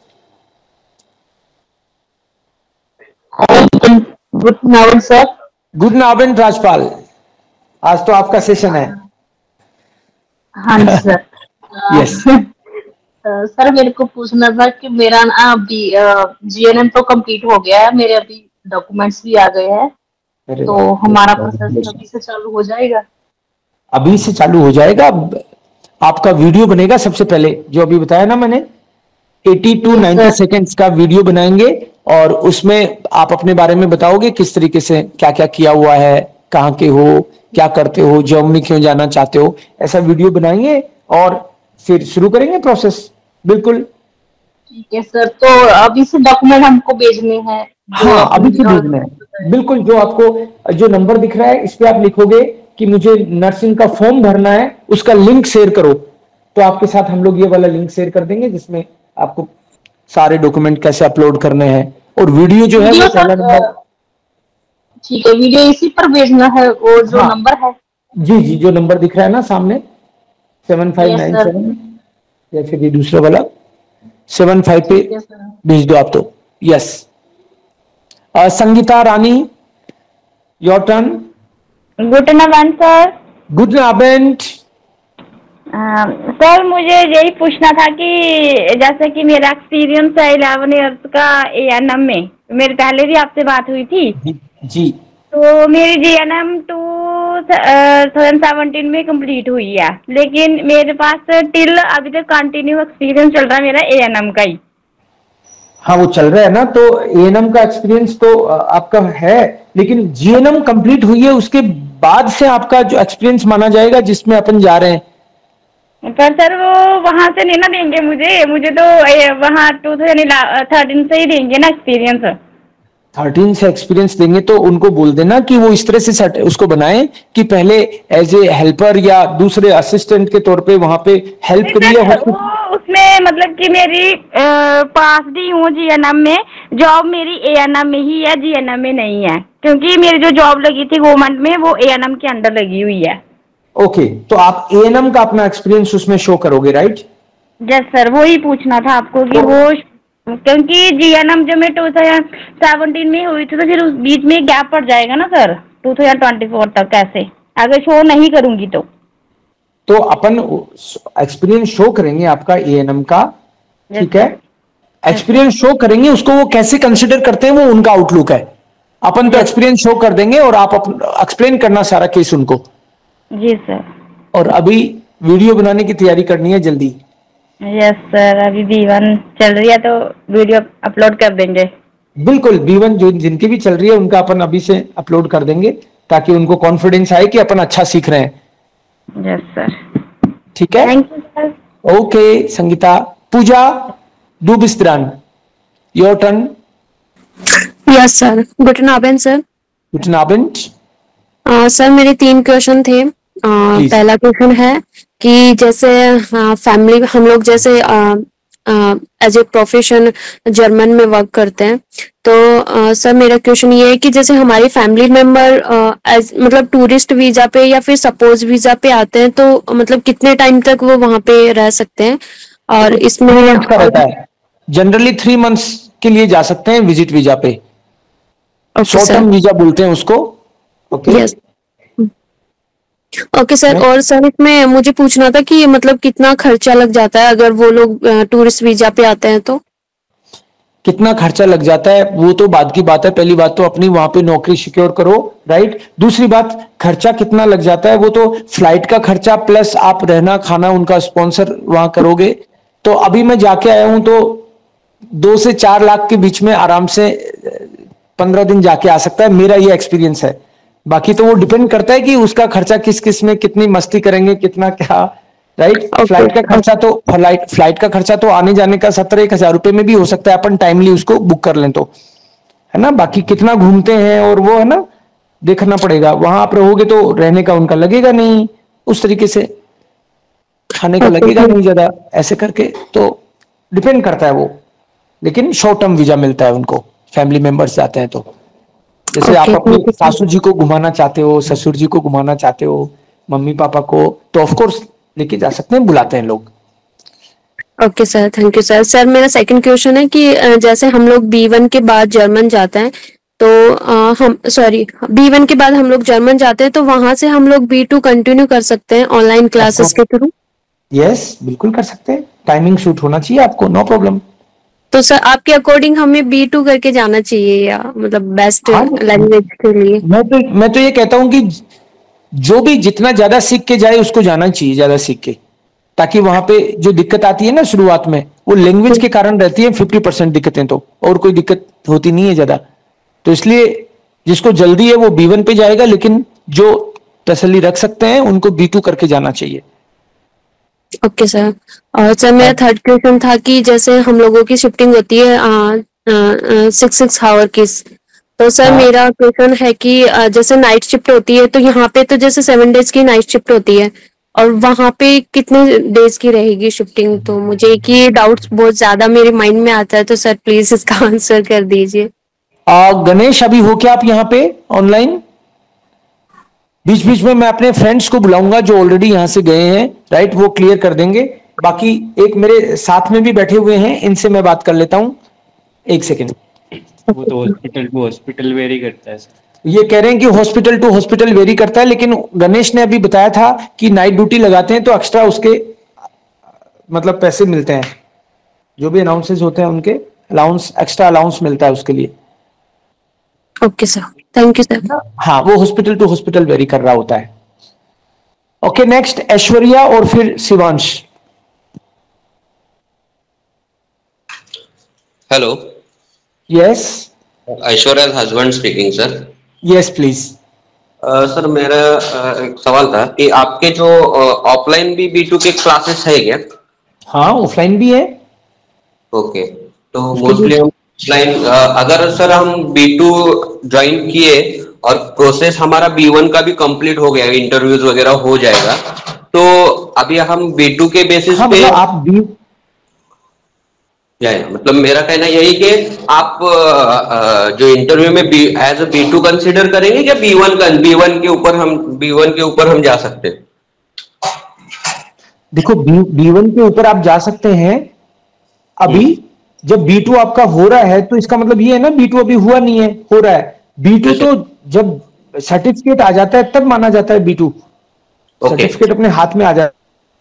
[SPEAKER 15] Good noon sir.
[SPEAKER 1] Good noon Rajpal, आज तो आपका सेशन है।
[SPEAKER 15] हाँ जी सर।
[SPEAKER 1] यस
[SPEAKER 15] सर मेरे को पूछना था कि मेरा ना अभी जीएनएम तो कंप्लीट हो गया है, मेरे अभी डॉक्यूमेंट्स भी आ गए हैं, तो हमारा प्रोसेस अभी से चालू हो जाएगा?
[SPEAKER 1] अभी से चालू हो जाएगा। आपका वीडियो बनेगा सबसे पहले, जो अभी बताया ना मैंने, अस्सी टू नब्बे सेकंड्स का वीडियो बनाएंगे, और उसमें आप अपने बारे में बताओगे किस तरीके से क्या क्या किया हुआ है, कहाँ के हो, क्या करते हो, जर्मनी क्यों जाना चाहते हो, ऐसा वीडियो बनाएंगे और फिर शुरू करेंगे प्रोसेस। बिल्कुल
[SPEAKER 15] ठीक है सर। तो अभी से डॉक्यूमेंट हमको भेजने हैं?
[SPEAKER 1] हाँ अभी से भेजने हैं, बिल्कुल। जो आपको जो नंबर दिख रहा है इस पे आप लिखोगे कि मुझे नर्सिंग का फॉर्म भरना है, उसका लिंक शेयर करो, तो आपके साथ हम लोग ये वाला लिंक शेयर कर देंगे जिसमें आपको सारे डॉक्यूमेंट कैसे अपलोड करने हैं, और वीडियो जो है वो पहला नंबर।
[SPEAKER 15] ठीक है, वीडियो इसी पर भेजना है, वो जो
[SPEAKER 1] हाँ,
[SPEAKER 15] नंबर है?
[SPEAKER 1] जी जी, जो नंबर दिख रहा है ना सामने सेवन फाइव नाइन सेवन, या फिर ये दूसरा वाला सेवन फाइव पे भेज दो आप तो। यस। Sangeeta Rani, your turn.
[SPEAKER 16] Good noon sir.
[SPEAKER 1] Good noon.
[SPEAKER 16] Sir मुझे यही पूछना था कि जैसे कि मेरा एक्सपीरियंस है इलेवन ईयर्स का एएनएम में, मेरे पहले भी आपसे बात हुई थी
[SPEAKER 1] जी,
[SPEAKER 16] तो मेरी जीएनएम टू थाउजेंड सेवनटीन में कंप्लीट हुई है, लेकिन मेरे पास टिल अभी तक कंटिन्यू एक्सपीरियंस चल रहा है मेरा एएनएम का ही।
[SPEAKER 1] हाँ वो चल रहा है ना, तो एएनएम का एक्सपीरियंस तो आपका है, लेकिन जीएनएम कंप्लीट हुई है उसके बाद से आपका जो एक्सपीरियंस माना जाएगा जिसमें अपन जा रहे हैं।
[SPEAKER 16] पर सर वो वहां से नहीं ना देंगे मुझे, मुझे तो वहाँ टू थाउजेंड थर्टीन से ही देंगे ना एक्सपीरियंस।
[SPEAKER 1] थर्टीन से एक्सपीरियंस देंगे तो उनको बोल देना कि वो इस तरह से उसको बनाए कि पहले एज ए हेल्पर या दूसरे असिस्टेंट के तौर पे वहां पे हेल्प करिए।
[SPEAKER 16] वो उसमें मतलब कि मेरी पास भी हूँ जीएनएम में, जॉब मेरी एएनएम में ही है, जीएनएम में नहीं है, क्योंकि मेरी जो जॉब लगी थी गवर्नमेंट में वो एएनएम के अंडर लगी हुई है।
[SPEAKER 1] ओके okay, तो आप एएनएम का अपना एक्सपीरियंस उसमें शो करोगे, राइट?
[SPEAKER 16] यस सर, वो ही पूछना था आपको कि वो, क्योंकि जीएनएम जो मैं टू थाउजेंड सेवनटीन में हुई थी तो फिर उस बीच में गैप पड़ जाएगा ना sir, two thousand twenty four तक कैसे, अगर शो नहीं करूंगी तो
[SPEAKER 1] तो अपन एक्सपीरियंस शो करेंगे आपका एएनएम का, ठीक है? एक्सपीरियंस शो करेंगे, उसको वो कैसे कंसिडर करते हैं वो उनका आउटलुक है। अपन तो एक्सपीरियंस शो कर देंगे और आप एक्सप्लेन करना सारा केस उनको।
[SPEAKER 16] जी सर।
[SPEAKER 1] और अभी वीडियो बनाने की तैयारी करनी है जल्दी।
[SPEAKER 16] यस सर, अभी बी वन चल रही है तो वीडियो अपलोड कर देंगे।
[SPEAKER 1] बिल्कुल, बी वन जो जिनकी भी चल रही है उनका अपन अभी से अपलोड कर देंगे ताकि उनको कॉन्फिडेंस आए कि अपन अच्छा सीख रहे हैं।
[SPEAKER 16] यस सर,
[SPEAKER 1] ठीक है,
[SPEAKER 16] thank you sir.
[SPEAKER 1] Okay Sangeeta. Pooja दुबिस्त्रान, योर टर्न।
[SPEAKER 17] यस सर, गुड नाबेन सर।
[SPEAKER 1] गुड नाबेन।
[SPEAKER 17] सर मेरे तीन क्वेश्चन थे। uh, पहला क्वेश्चन है कि जैसे फैमिली uh, हम लोग जैसे एज ए प्रोफेशन जर्मन में वर्क करते हैं तो uh, सर मेरा क्वेश्चन ये है कि जैसे हमारी फैमिली मेंबर एज मतलब टूरिस्ट वीजा पे या फिर सपोज वीजा पे आते हैं तो मतलब कितने टाइम तक वो वहां पे रह सकते हैं? और इसमें
[SPEAKER 1] का रहता है जनरली थ्री मंथ्स के लिए जा सकते हैं विजिट वीजा पे, शॉर्ट टर्म वीजा बोलते हैं उसको। Okay
[SPEAKER 17] yes, okay sir. और सर इसमें मुझे पूछना था कि मतलब कितना खर्चा लग जाता है अगर वो लोग टूरिस्ट वीजा पे आते हैं तो?
[SPEAKER 1] कितना खर्चा लग जाता है वो तो बाद की बात है। पहली बात तो अपनी वहां पे नौकरी सिक्योर करो, राइट? दूसरी बात, खर्चा कितना लग जाता है वो तो फ्लाइट का खर्चा प्लस आप रहना खाना उनका स्पॉन्सर वहां करोगे। तो अभी मैं जाके आया हूं तो दो से चार लाख के बीच में आराम से पंद्रह दिन जाके आ सकता है, मेरा ये एक्सपीरियंस है। बाकी तो वो डिपेंड करता है कि उसका खर्चा किस किस में कितनी मस्ती करेंगे, कितना क्या, राइट? फ्लाइट का खर्चा तो फ्लाइट फ्लाइट का खर्चा तो आने जाने का सत्तर एक हजार रुपए में भी हो सकता है, अपन टाइमली उसको बुक कर लें तो, है ना? बाकी कितना घूमते हैं और वो है ना देखना पड़ेगा। वहां आप रहोगे तो रहने का उनका लगेगा नहीं उस तरीके से, खाने का लगेगा नहीं ज्यादा, ऐसे करके तो डिपेंड करता है वो। लेकिन शॉर्ट टर्म वीजा मिलता है उनको, फैमिली मेंबर्स जाते हैं तो। जैसे okay, आप अपने सासू जी को घुमाना चाहते हो, ससुर जी को घुमाना चाहते हो, मम्मी पापा को, तो ऑफ कोर्स लेके जा सकते हैं, बुलाते हैं लोग।
[SPEAKER 17] Okay sir, thank you sir. Sir मेरा सेकंड क्वेश्चन है कि जैसे हम लोग बी वन के बाद जर्मन जाते हैं तो आ, हम सॉरी बी वन के बाद हम लोग जर्मन जाते हैं तो वहां से हम लोग बी टू कंटिन्यू कर सकते हैं ऑनलाइन क्लासेस के थ्रू? यस,
[SPEAKER 1] बिल्कुल कर सकते हैं। टाइमिंग शूट होना चाहिए आपको, नो प्रॉब्लम।
[SPEAKER 17] तो सर आपके अकॉर्डिंग हमें बी टू करके जाना चाहिए या मतलब बेस्ट लैंग्वेज के लिए?
[SPEAKER 1] मैं तो मैं तो ये कहता हूँ कि जो भी जितना ज्यादा सीख के जाए उसको जाना चाहिए, ज्यादा सीख के, ताकि वहां पे जो दिक्कत आती है ना शुरुआत में वो लैंग्वेज के कारण रहती है फिफ्टी परसेंट दिक्कतें, तो और कोई दिक्कत होती नहीं है ज्यादा। तो इसलिए जिसको जल्दी है वो बी वन पे जाएगा, लेकिन जो तसल्ली रख सकते हैं उनको बी टू करके जाना चाहिए।
[SPEAKER 17] Okay sir. और सर मेरा थर्ड क्वेश्चन था कि जैसे हम लोगों की शिफ्टिंग होती है सिक्स सिक्स आवर की, तो सर मेरा क्वेश्चन है कि आ, जैसे नाइट शिफ्ट होती है तो यहाँ पे तो जैसे सेवन डेज की नाइट शिफ्ट होती है और वहां पे कितने डेज की रहेगी शिफ्टिंग? तो मुझे एक ये डाउट्स बहुत ज्यादा मेरे माइंड में आता है, तो सर प्लीज इसका आंसर कर दीजिए।
[SPEAKER 1] गणेश अभी हो क्या आप यहाँ पे ऑनलाइन? बीच बीच में मैं अपने फ्रेंड्स को बुलाऊंगा जो ऑलरेडी यहाँ से गए हैं, राइट? वो क्लियर कर देंगे। बाकी एक मेरे साथ में भी बैठे हुए हैं, इनसे मैं बात कर लेता हूँ, एक सेकेंड।
[SPEAKER 18] वो तो हॉस्पिटल टू हॉस्पिटल वेरी करता है।
[SPEAKER 1] ये कह रहे हैं कि हॉस्पिटल टू हॉस्पिटल वेरी करता है, लेकिन गणेश ने अभी बताया था कि नाइट ड्यूटी लगाते हैं तो एक्स्ट्रा उसके मतलब पैसे मिलते हैं, जो भी अनाउंसेस होते हैं उनके अलाउंस, एक्स्ट्रा अलाउंस मिलता है उसके लिए।
[SPEAKER 17] Okay sir, thank you sir.
[SPEAKER 1] हाँ, वो हॉस्पिटल टू हॉस्पिटल वेरी कर रहा होता है। ओके, नेक्स्ट ऐश्वर्या और फिर Shivansh.
[SPEAKER 19] Hello.
[SPEAKER 1] Yes,
[SPEAKER 19] Aishwarya husband speaking sir.
[SPEAKER 1] Yes please.
[SPEAKER 19] Sir मेरा uh, एक सवाल था कि आपके जो ऑफलाइन uh, भी बी टू के क्लासेस है क्या?
[SPEAKER 1] हाँ, ऑफलाइन भी है।
[SPEAKER 19] Okay okay. तो मोस्टली हम ऑफलाइन, अगर सर हम बी टू ज्वाइन किए और प्रोसेस हमारा बी वन का भी कंप्लीट हो गया, इंटरव्यूज वगैरह हो जाएगा, तो अभी हम बी टू के बेसिस
[SPEAKER 1] हाँ,
[SPEAKER 19] पे
[SPEAKER 1] मतलब आप बी
[SPEAKER 19] या, या, मतलब मेरा कहना यही कि आप आ, आ, जो इंटरव्यू में B as a B two consider करेंगे या बी वन का बी वन के ऊपर हम बी वन के ऊपर हम जा सकते हैं?
[SPEAKER 1] देखो बी वन के ऊपर आप जा सकते हैं अभी। जब बी टू आपका हो रहा है तो इसका मतलब ये है ना बी टू अभी हुआ नहीं है, हो रहा है। बी टू तो जब सर्टिफिकेट आ जाता है तब माना जाता है बी टू। सर्टिफिकेट अपने हाथ में आ जाता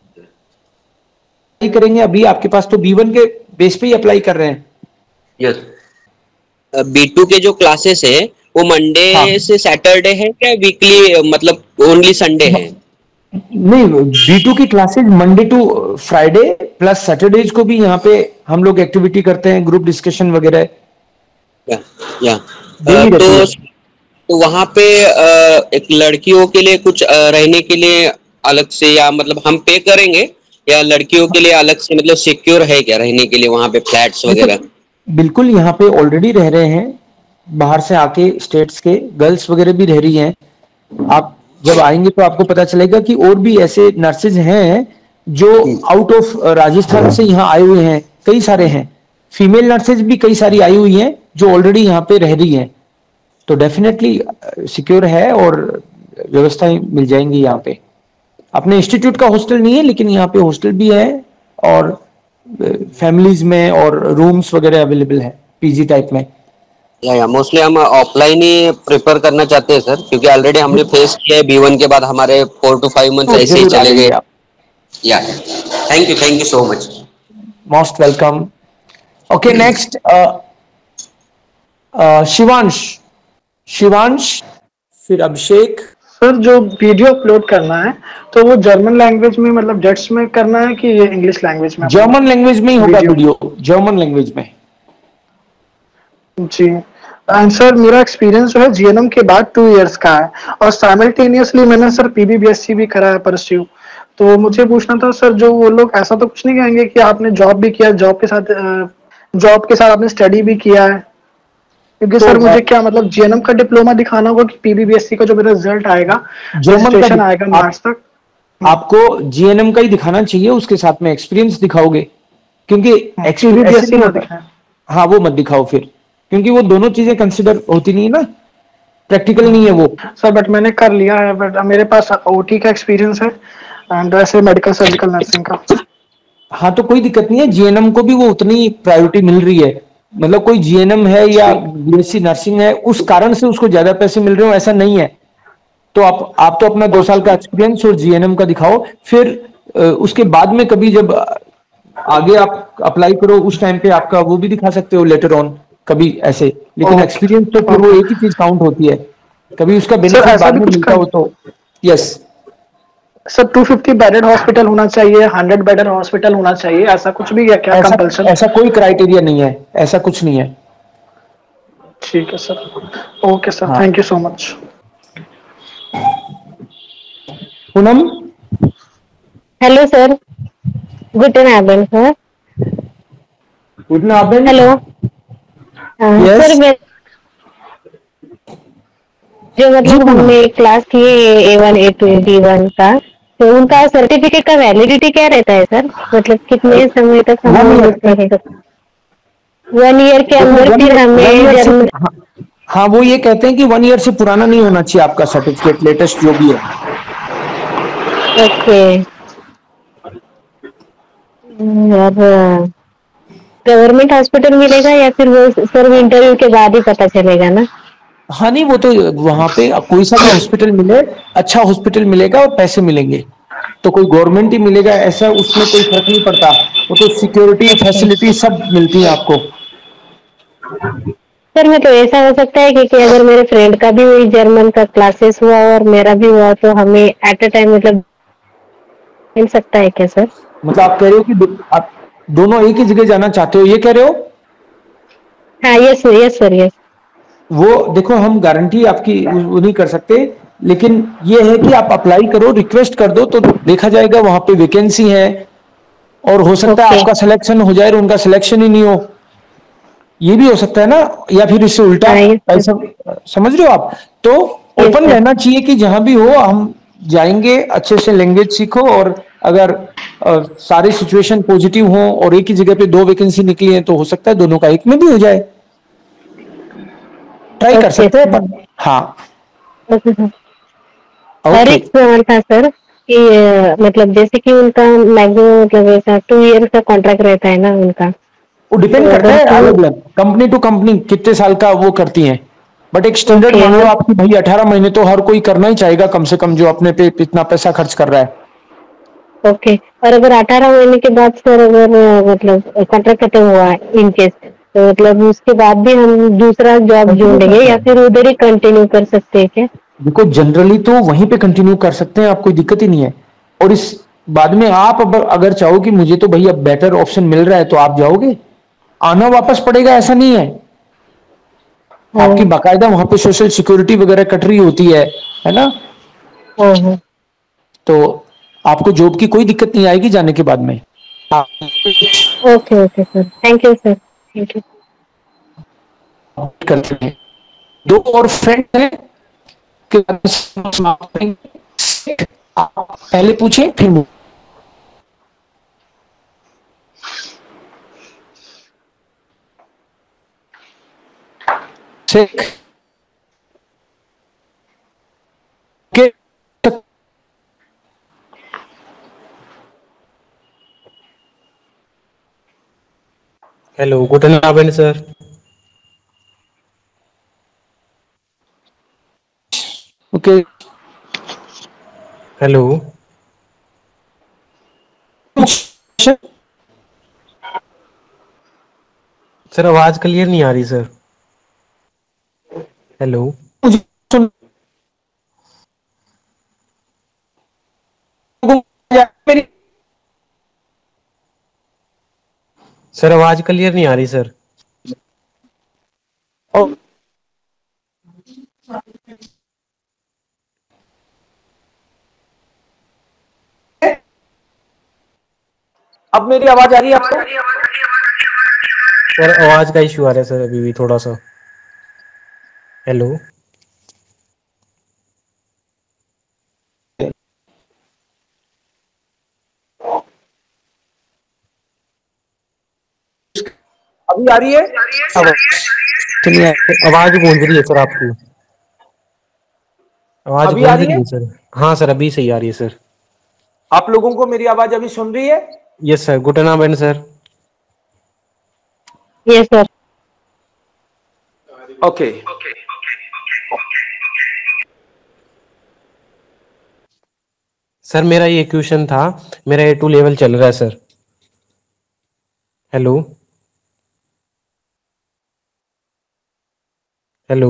[SPEAKER 1] है करेंगे। अभी आपके पास तो बी वन के बेस पे ही अप्लाई कर रहे हैं।
[SPEAKER 19] यस। बी टू के जो क्लासेस है वो मंडे हाँ. से सैटरडे है क्या वीकली, मतलब ओनली संडे है?
[SPEAKER 1] नहीं, बी टू की classes Monday to Friday plus Saturdays को भी यहाँ पे हम लोग एक्टिविटी करते हैं, ग्रुप डिस्कशन वगैरह।
[SPEAKER 19] या, या। uh, तो, तो वहाँ पे uh, एक लड़कियों के लिए कुछ uh, रहने के लिए अलग से, या मतलब हम पे करेंगे या लड़कियों के लिए अलग से, मतलब सिक्योर है क्या रहने के लिए वहाँ पे फ्लैट्स वगैरह?
[SPEAKER 1] बिल्कुल, यहाँ पे ऑलरेडी रह रहे हैं बाहर से आके स्टेट्स के गर्ल्स वगैरह भी रह रही हैं। आप जब आएंगे तो आपको पता चलेगा कि और भी ऐसे नर्सेज हैं जो आउट ऑफ राजस्थान से यहाँ आए हुए हैं, कई सारे हैं। फीमेल नर्सेज भी कई सारी आई हुई हैं जो ऑलरेडी यहाँ पे रह रही हैं। तो डेफिनेटली सिक्योर है और व्यवस्थाएं मिल जाएंगी यहाँ पे। अपने इंस्टीट्यूट का हॉस्टल नहीं है लेकिन यहाँ पे हॉस्टल भी है और फैमिलीज में और रूम्स वगैरह अवेलेबल है पीजी टाइप में।
[SPEAKER 19] या या मोस्टली हम ऑफलाइन ही प्रेफर करना चाहते हैं सर, क्योंकि ऑलरेडी हमने फेस किया है बी वन के बाद हमारे फोर टू फाइव मंथ्स ऐसे ही चले गए। या thank you thank you so much,
[SPEAKER 1] most welcome. Okay next Shivansh Shivansh फिर अभिषेक।
[SPEAKER 9] सर जो वीडियो अपलोड करना है तो वो जर्मन लैंग्वेज में, मतलब डेट्स में करना है कि ये इंग्लिश लैंग्वेज में?
[SPEAKER 1] जर्मन लैंग्वेज में ही होगा वीडियो, जर्मन लैंग्वेज में।
[SPEAKER 9] जी। एंड सर मेरा एक्सपीरियंस जो है जीएनएम के बाद टू इयर्स का है और साइमल्टेनियसली मैंने सर पीबीबीएससी भी करा है परस्यू। तो मुझे पूछना था सर, जो वो लोग ऐसा तो कुछ नहीं कहेंगे कि आपने जॉब भी किया, जॉब के साथ जॉब के साथ आपने स्टडी भी किया है? क्योंकि तो सर मुझे क्या मतलब जीएनएम का डिप्लोमा दिखाना होगा कि पीबीबीएससी का जो मेरा रिजल्ट आएगा, रजिस्ट्रेशन आएगा मार्च तक,
[SPEAKER 1] आपको जीएनएम का ही दिखाना चाहिए, उसके साथ में एक्सपीरियंस दिखाओगे। क्योंकि एक्सपीरियंस नहीं होता, हाँ वो मत दिखाओ फिर, क्योंकि वो दोनों चीजें कंसिडर होती नहीं ना, प्रैक्टिकल नहीं है वो।
[SPEAKER 9] सर बट मैंने कर लिया है, बट मेरे पास ओटी का एक्सपीरियंस है एंड ऐसे मेडिकल सर्जिकल नर्सिंग का।
[SPEAKER 1] हाँ तो कोई दिक्कत नहीं है, जीएनएम को भी वो उतनी प्रायोरिटी मिल रही है। मतलब कोई जीएनएम है या बीएससी नर्सिंग है उस कारण से उसको ज्यादा पैसे मिल रहे हो ऐसा नहीं है। तो आप आप तो अपना दो साल का एक्सपीरियंस और जीएनएम का दिखाओ, फिर उसके बाद में कभी जब आगे आप अप्लाई करो उस टाइम पे आपका वो भी दिखा सकते हो लेटर ऑन कभी ऐसे। लेकिन एक्सपीरियंस तो फिर वो एक ही चीज काउंट होती है, कभी उसका बेनिफिट बाद में मिलता हो तो। Yes
[SPEAKER 9] sir two fifty bedded hospital होना चाहिए, हंड्रेड बेडेड हॉस्पिटल होना चाहिए, ऐसा कुछ भी है क्या कंपल्सन?
[SPEAKER 1] ऐसा कोई क्राइटेरिया नहीं है, ऐसा कुछ नहीं है।
[SPEAKER 9] ठीक है sir, okay sir, thank you so much.
[SPEAKER 1] Poonam.
[SPEAKER 20] Hello sir, good evening sir.
[SPEAKER 1] Good evening.
[SPEAKER 20] Hello sir, मैं जो मतलब हमने क्लास की A one A two B one का, तो उनका सर्टिफिकेट का वैलिडिटी क्या रहता है सर? मतलब कितने समय तक हम वन ईयर के अंदर फिर हमें?
[SPEAKER 1] हाँ वो ये कहते हैं कि वन ईयर से पुराना नहीं होना चाहिए आपका सर्टिफिकेट, लेटेस्ट जो भी है।
[SPEAKER 20] ओके। अब गवर्नमेंट हॉस्पिटल मिलेगा या फिर वो सर इंटरव्यू के बाद ही पता चलेगा ना?
[SPEAKER 1] हाँ नहीं वो तो वहां पे कोई सा भी हॉस्पिटल मिले, अच्छा हॉस्पिटल मिलेगा और पैसे मिलेंगे, तो कोई गवर्नमेंट ही मिलेगा ऐसा उसमें कोई फर्क नहीं पड़ता। वो तो सिक्योरिटी फैसिलिटी सब मिलती है आपको।
[SPEAKER 20] सर मैं तो ऐसा हो सकता है कि, कि अगर मेरे फ्रेंड का भी वही जर्मन का क्लासेस हुआ और मेरा भी हुआ तो हमें एट अ टाइम मतलब मिल सकता है क्या सर?
[SPEAKER 1] मतलब आप कह रहे हो कि दो, आप दोनों एक ही जगह जाना चाहते हो, ये कह रहे हो?
[SPEAKER 20] हाँ yes sir, yes sir, yes.
[SPEAKER 1] वो देखो हम गारंटी आपकी वो नहीं कर सकते, लेकिन ये है कि आप अप्लाई करो, रिक्वेस्ट कर दो तो देखा जाएगा वहां पे वैकेंसी है और हो सकता है आपका सिलेक्शन हो जाए और उनका सिलेक्शन ही नहीं हो, ये भी हो सकता है ना। या फिर इससे उल्टा ऐसा, समझ रहे हो आप? तो ओपन रहना चाहिए कि जहां भी हो हम जाएंगे, अच्छे से लैंग्वेज सीखो और अगर अ, सारे सिचुएशन पॉजिटिव हों और एक ही जगह पे दो वैकेंसी निकली है तो हो सकता है दोनों का एक में भी हो जाए, ट्राई कर सकते हैं अपन। हाँ
[SPEAKER 20] ओके सर। और एक सवाल था सर कि अ, मतलब जैसे कि उनका मैक्सिमम मतलब ऐसा टू इयर्स का कॉन्ट्रैक्ट रहता है ना उनका,
[SPEAKER 1] वो डिपेंड
[SPEAKER 20] तो
[SPEAKER 1] करता
[SPEAKER 20] अगर
[SPEAKER 1] है
[SPEAKER 20] two-
[SPEAKER 1] अलग अलग कंपनी टू कंपनी कितने साल का वो करती हैं, बट एक स्टैंडर्ड मान लो आपकी भाई अठारह महीने तो हर कोई करना ही चाहेगा कम से कम जो अपने पे इतना पैसा खर्च कर रहा है।
[SPEAKER 20] ओके। और अगर अठारह महीने के बाद सर अगर अ, मतलब कॉन्ट्रैक्ट खत्म हुआ इन केस, तो मतलब उसके बाद भी हम दूसरा जॉब ढूंढेंगे या फिर उधर ही कंटिन्यू कर सकते हैं क्या?
[SPEAKER 1] देखो जनरली तो वहीं पे कंटिन्यू कर सकते हैं, आप कोई दिक्कत ही नहीं है। और इस बाद में आप अब अगर चाहो कि मुझे तो भैया बेटर ऑप्शन मिल रहा है तो आप जाओगे, आना वापस पड़ेगा ऐसा नहीं है। आपकी बाकायदा वहां पे सोशल सिक्योरिटी वगैरह कट रही होती है है ना, तो आपको जॉब की कोई दिक्कत नहीं आएगी जाने के बाद में।
[SPEAKER 20] Okay okay sir, thank you sir, thank you.
[SPEAKER 1] करते हैं दो और फ्रेंड हैं के बारे में समाप्त करेंगे। आप पहले पूछे फिर मैं। शेख के
[SPEAKER 21] hello, guten Abend sir.
[SPEAKER 1] Okay
[SPEAKER 21] hello sir, आवाज क्लियर नहीं आ रही सर। हेलो सर, आवाज क्लियर नहीं आ रही सर।
[SPEAKER 1] अब मेरी आवाज आ रही है आपको?
[SPEAKER 21] सर आवाज का इशू आ रहा है सर अभी भी थोड़ा सा। हेलो
[SPEAKER 1] अभी आ रही है?
[SPEAKER 21] चलिए, आवाज गूंज रही है सर आपकी। आवाज
[SPEAKER 1] अभी
[SPEAKER 21] गूंज
[SPEAKER 1] आ रही
[SPEAKER 21] रही
[SPEAKER 1] है?
[SPEAKER 21] है सर। हाँ सर, अभी सही आ रही है सर।
[SPEAKER 1] आप लोगों को मेरी आवाज अभी सुन रही है?
[SPEAKER 21] Yes sir, good night sir.
[SPEAKER 20] Yes sir.
[SPEAKER 1] Okay
[SPEAKER 21] sir मेरा ये क्वेश्चन था, मेरा ए टू लेवल चल रहा है सर। हेलो हेलो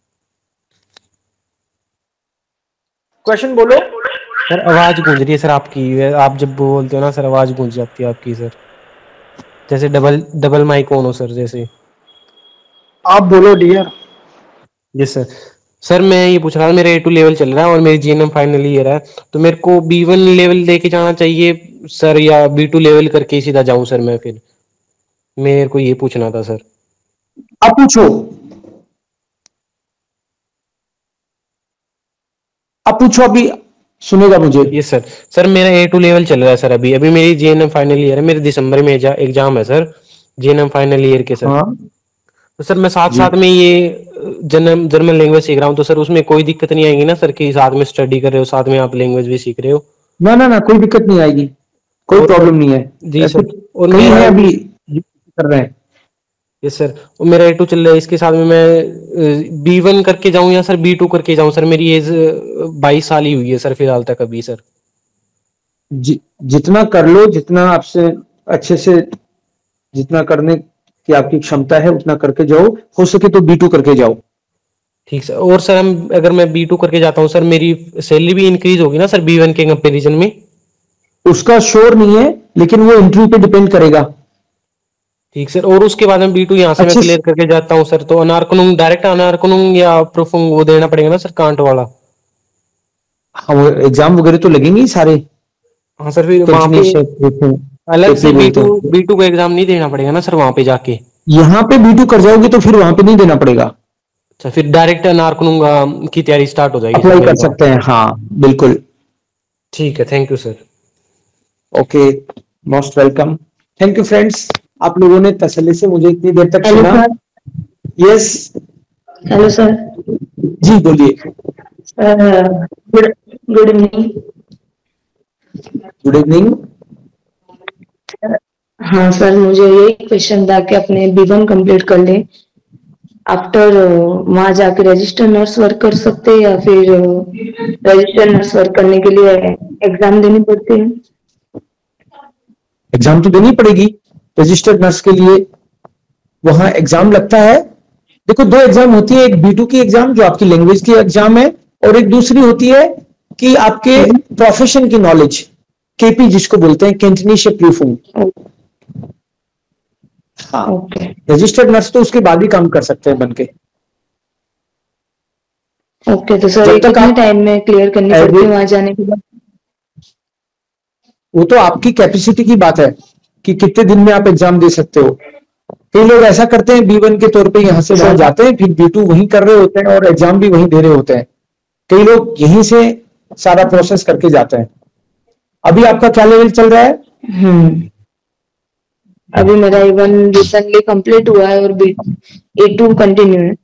[SPEAKER 1] क्वेश्चन बोलो।
[SPEAKER 21] सर आवाज गूंज रही है सर आपकी, आप जब बोलते हो ना सर आवाज गूंज जाती है आपकी सर, जैसे डबल डबल माइक ऑन हो सर जैसे।
[SPEAKER 9] आप बोलो डियर।
[SPEAKER 21] Yes sir. सर मैं ये पूछ रहा था, मेरा ए टू लेवल चल रहा है और मेरी जीएनएम फाइनल ईयर है, तो मेरे को बी वन लेवल लेके जाना चाहिए सर या बी टू लेवल करके ही सीधा जाऊं सर मैं? फिर मेरे को ये पूछना था सर।
[SPEAKER 1] आप पूछो आप पूछो अभी सुनेगा मुझे।
[SPEAKER 21] Yes sir. सर मेरा ए टू लेवल चल रहा है सर अभी अभी मेरी जीएनएम फाइनल ईयर है, मेरे दिसंबर में एग्जाम है सर जीएनएम फाइनल ईयर के सर।
[SPEAKER 1] हाँ
[SPEAKER 21] तो सर मैं साथ साथ में ये जर्मन जर्मन लैंग्वेज सीख रहा हूँ, तो सर उसमें कोई दिक्कत नहीं आएगी ना सर कि साथ में स्टडी कर रहे हो साथ में आप लैंग्वेज भी सीख रहे हो?
[SPEAKER 1] ना ना ना कोई दिक्कत नहीं आएगी, कोई प्रॉब्लम नहीं है।
[SPEAKER 21] जी
[SPEAKER 1] ऐसे
[SPEAKER 21] सर। और
[SPEAKER 1] कई
[SPEAKER 21] मेरा
[SPEAKER 1] है अभी कर रहे हैं।
[SPEAKER 21] Yes sir. और मेरा ए टू चल रहा है, इसके साथ में मैं बी वन करके जाऊं या सर बी टू करके जाऊं सर? मेरी एज बाईस साल ही हुई है सर फिलहाल तक अभी सर।
[SPEAKER 1] जि, जितना कर लो, जितना आपसे अच्छे से जितना करने की आपकी क्षमता है उतना करके जाओ, हो सके तो बी टू करके जाओ।
[SPEAKER 21] ठीक सर। और सर हम अगर मैं बी टू करके जाता हूँ सर, मेरी सैलरी भी इंक्रीज होगी ना सर बी वन के कंपेरिजन में?
[SPEAKER 1] उसका श्योर नहीं है, लेकिन वो इंटरव्यू पे डिपेंड करेगा।
[SPEAKER 21] ठीक सर। और उसके बाद में बी टू यहाँ से मैं
[SPEAKER 1] अच्छे
[SPEAKER 21] क्लियर करके जाता हूँ सर, तो अनारकुनुंग डायरेक्ट अनारकुनुंग या प्रूफुंग वो देना पड़ेगा ना सर कांट वाला?
[SPEAKER 1] हाँ वो एग्जाम वगैरह तो लगेंगे ही सारे।
[SPEAKER 21] हाँ सर, फिर वहाँ पे अलग से बी टू बी टू का एग्जाम नहीं देना पड़ेगा ना सर वहाँ पे जाके?
[SPEAKER 1] यहाँ पे बी टू कर जाओगे तो फिर वहां पे नहीं देना पड़ेगा।
[SPEAKER 21] अच्छा, फिर डायरेक्ट अनारकुनुंग की तैयारी स्टार्ट हो जाएगी?
[SPEAKER 1] अप्लाई कर सकते हैं, हाँ बिल्कुल।
[SPEAKER 21] ठीक है, thank you sir.
[SPEAKER 1] Okay, most welcome. Thank you friends, आप लोगों ने तसल्ली से मुझे इतनी देर तक सुना। Yes,
[SPEAKER 2] hello sir.
[SPEAKER 1] जी बोलिए।
[SPEAKER 2] Good good evening.
[SPEAKER 1] Good evening.
[SPEAKER 2] हाँ सर, मुझे यही क्वेश्चन था कि अपने बी वन कंप्लीट कर ले, आफ्टर वहां जाके रजिस्टर नर्स वर्क कर सकते हैं या फिर रजिस्टर नर्स वर्क करने के लिए एग्जाम देनी पड़ती है?
[SPEAKER 1] एग्जाम तो देनी पड़ेगी रजिस्टर्ड नर्स के लिए, वहां एग्जाम लगता है। देखो, दो एग्जाम होती है, एक बी टू की एग्जाम जो आपकी लैंग्वेज की एग्जाम है, और एक दूसरी होती है कि आपके प्रोफेशन की नॉलेज, केपी जिसको बोलते हैं, कैंटनीशे प्रूफिंग। हाँ, रजिस्टर्ड नर्स तो उसके बाद ही काम कर सकते हैं बनके।
[SPEAKER 2] ओके, तो सर कितने टाइम में क्लियर करनी पड़ती है वहां जाने के बाद?
[SPEAKER 1] वो तो आपकी कैपेसिटी की बात है कि कितने दिन में आप एग्जाम दे सकते हो। कई लोग ऐसा करते हैं, बी वन के तौर पे यहां से वहां जाते हैं, फिर बी टू वहीं कर रहे होते हैं और एग्जाम भी वहीं दे रहे होते हैं। कई लोग यहीं से सारा प्रोसेस करके जाते हैं। अभी आपका क्या लेवल चल रहा है?
[SPEAKER 2] हम्म अभी मेरा ए वन रिसेंटली कंप्लीट हुआ है और बी ए टू कंटिन्यू है।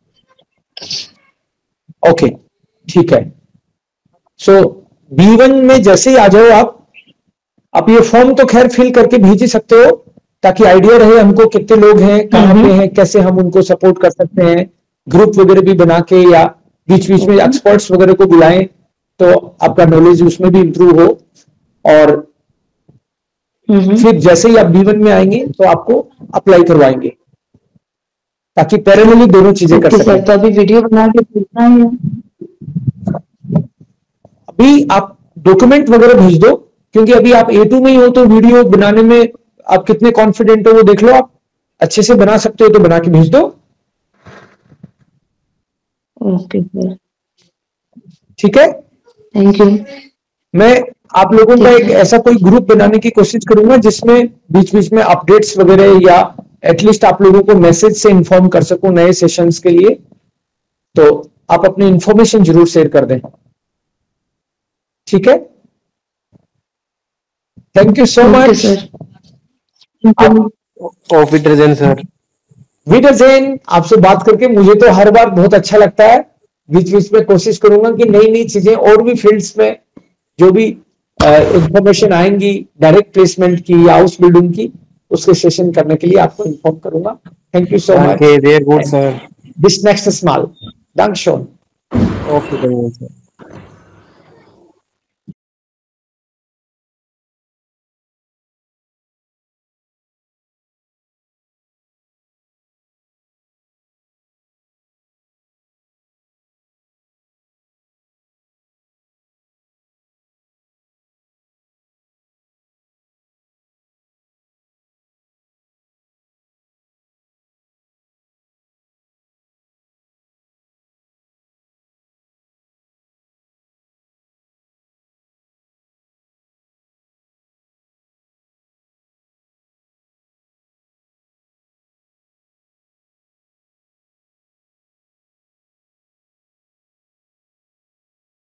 [SPEAKER 1] ओके, ठीक है। सो बी वन में जैसे ही आ जाओ आप आप ये फॉर्म तो खैर फिल करके भेज ही सकते हो, ताकि आइडिया रहे हमको कितने लोग हैं, कहाँ पे हैं, कैसे हम उनको सपोर्ट कर सकते हैं। ग्रुप वगैरह भी बना के या बीच बीच में एक्सपर्ट्स वगैरह को बुलाएं तो आपका नॉलेज उसमें भी इंप्रूव हो। और फिर जैसे ही आप बी वन में आएंगे तो आपको अप्लाई करवाएंगे, ताकि पैरेलली दोनों चीजें कर सकें।
[SPEAKER 2] तो अभी वीडियो बना के भेजना है?
[SPEAKER 1] अभी आप डॉक्यूमेंट वगैरह भेज दो, क्योंकि अभी आप ए टू में ही हो, तो वीडियो बनाने में आप कितने कॉन्फिडेंट हो वो देख लो। आप अच्छे से बना सकते हो तो बना के भेज दो।
[SPEAKER 2] ओके सर,
[SPEAKER 1] ठीक है,
[SPEAKER 2] थैंक यू।
[SPEAKER 1] मैं आप लोगों का एक ऐसा कोई ग्रुप बनाने की कोशिश करूंगा जिसमें बीच बीच में अपडेट्स वगैरह या एटलीस्ट आप लोगों को मैसेज से इंफॉर्म कर सकूं नए सेशंस के लिए। तो आप अपनी इंफॉर्मेशन जरूर शेयर कर दें, ठीक है? Thank you so much.
[SPEAKER 21] विडरजेन सर,
[SPEAKER 1] विडरजेन, आपसे बात करके मुझे तो हर बार बहुत अच्छा लगता है। बीच बीच में कोशिश करूंगा कि नई नई चीजें और भी फील्ड्स में जो भी इंफॉर्मेशन आएंगी डायरेक्ट प्लेसमेंट की या हाउस बिल्डिंग की, उसके सेशन करने के लिए आपको इन्फॉर्म करूंगा। Thank you so much.
[SPEAKER 21] Very good sir.
[SPEAKER 1] Bis nächstes Mal. Dankeschön.
[SPEAKER 21] Auf Wiedersehen, sir.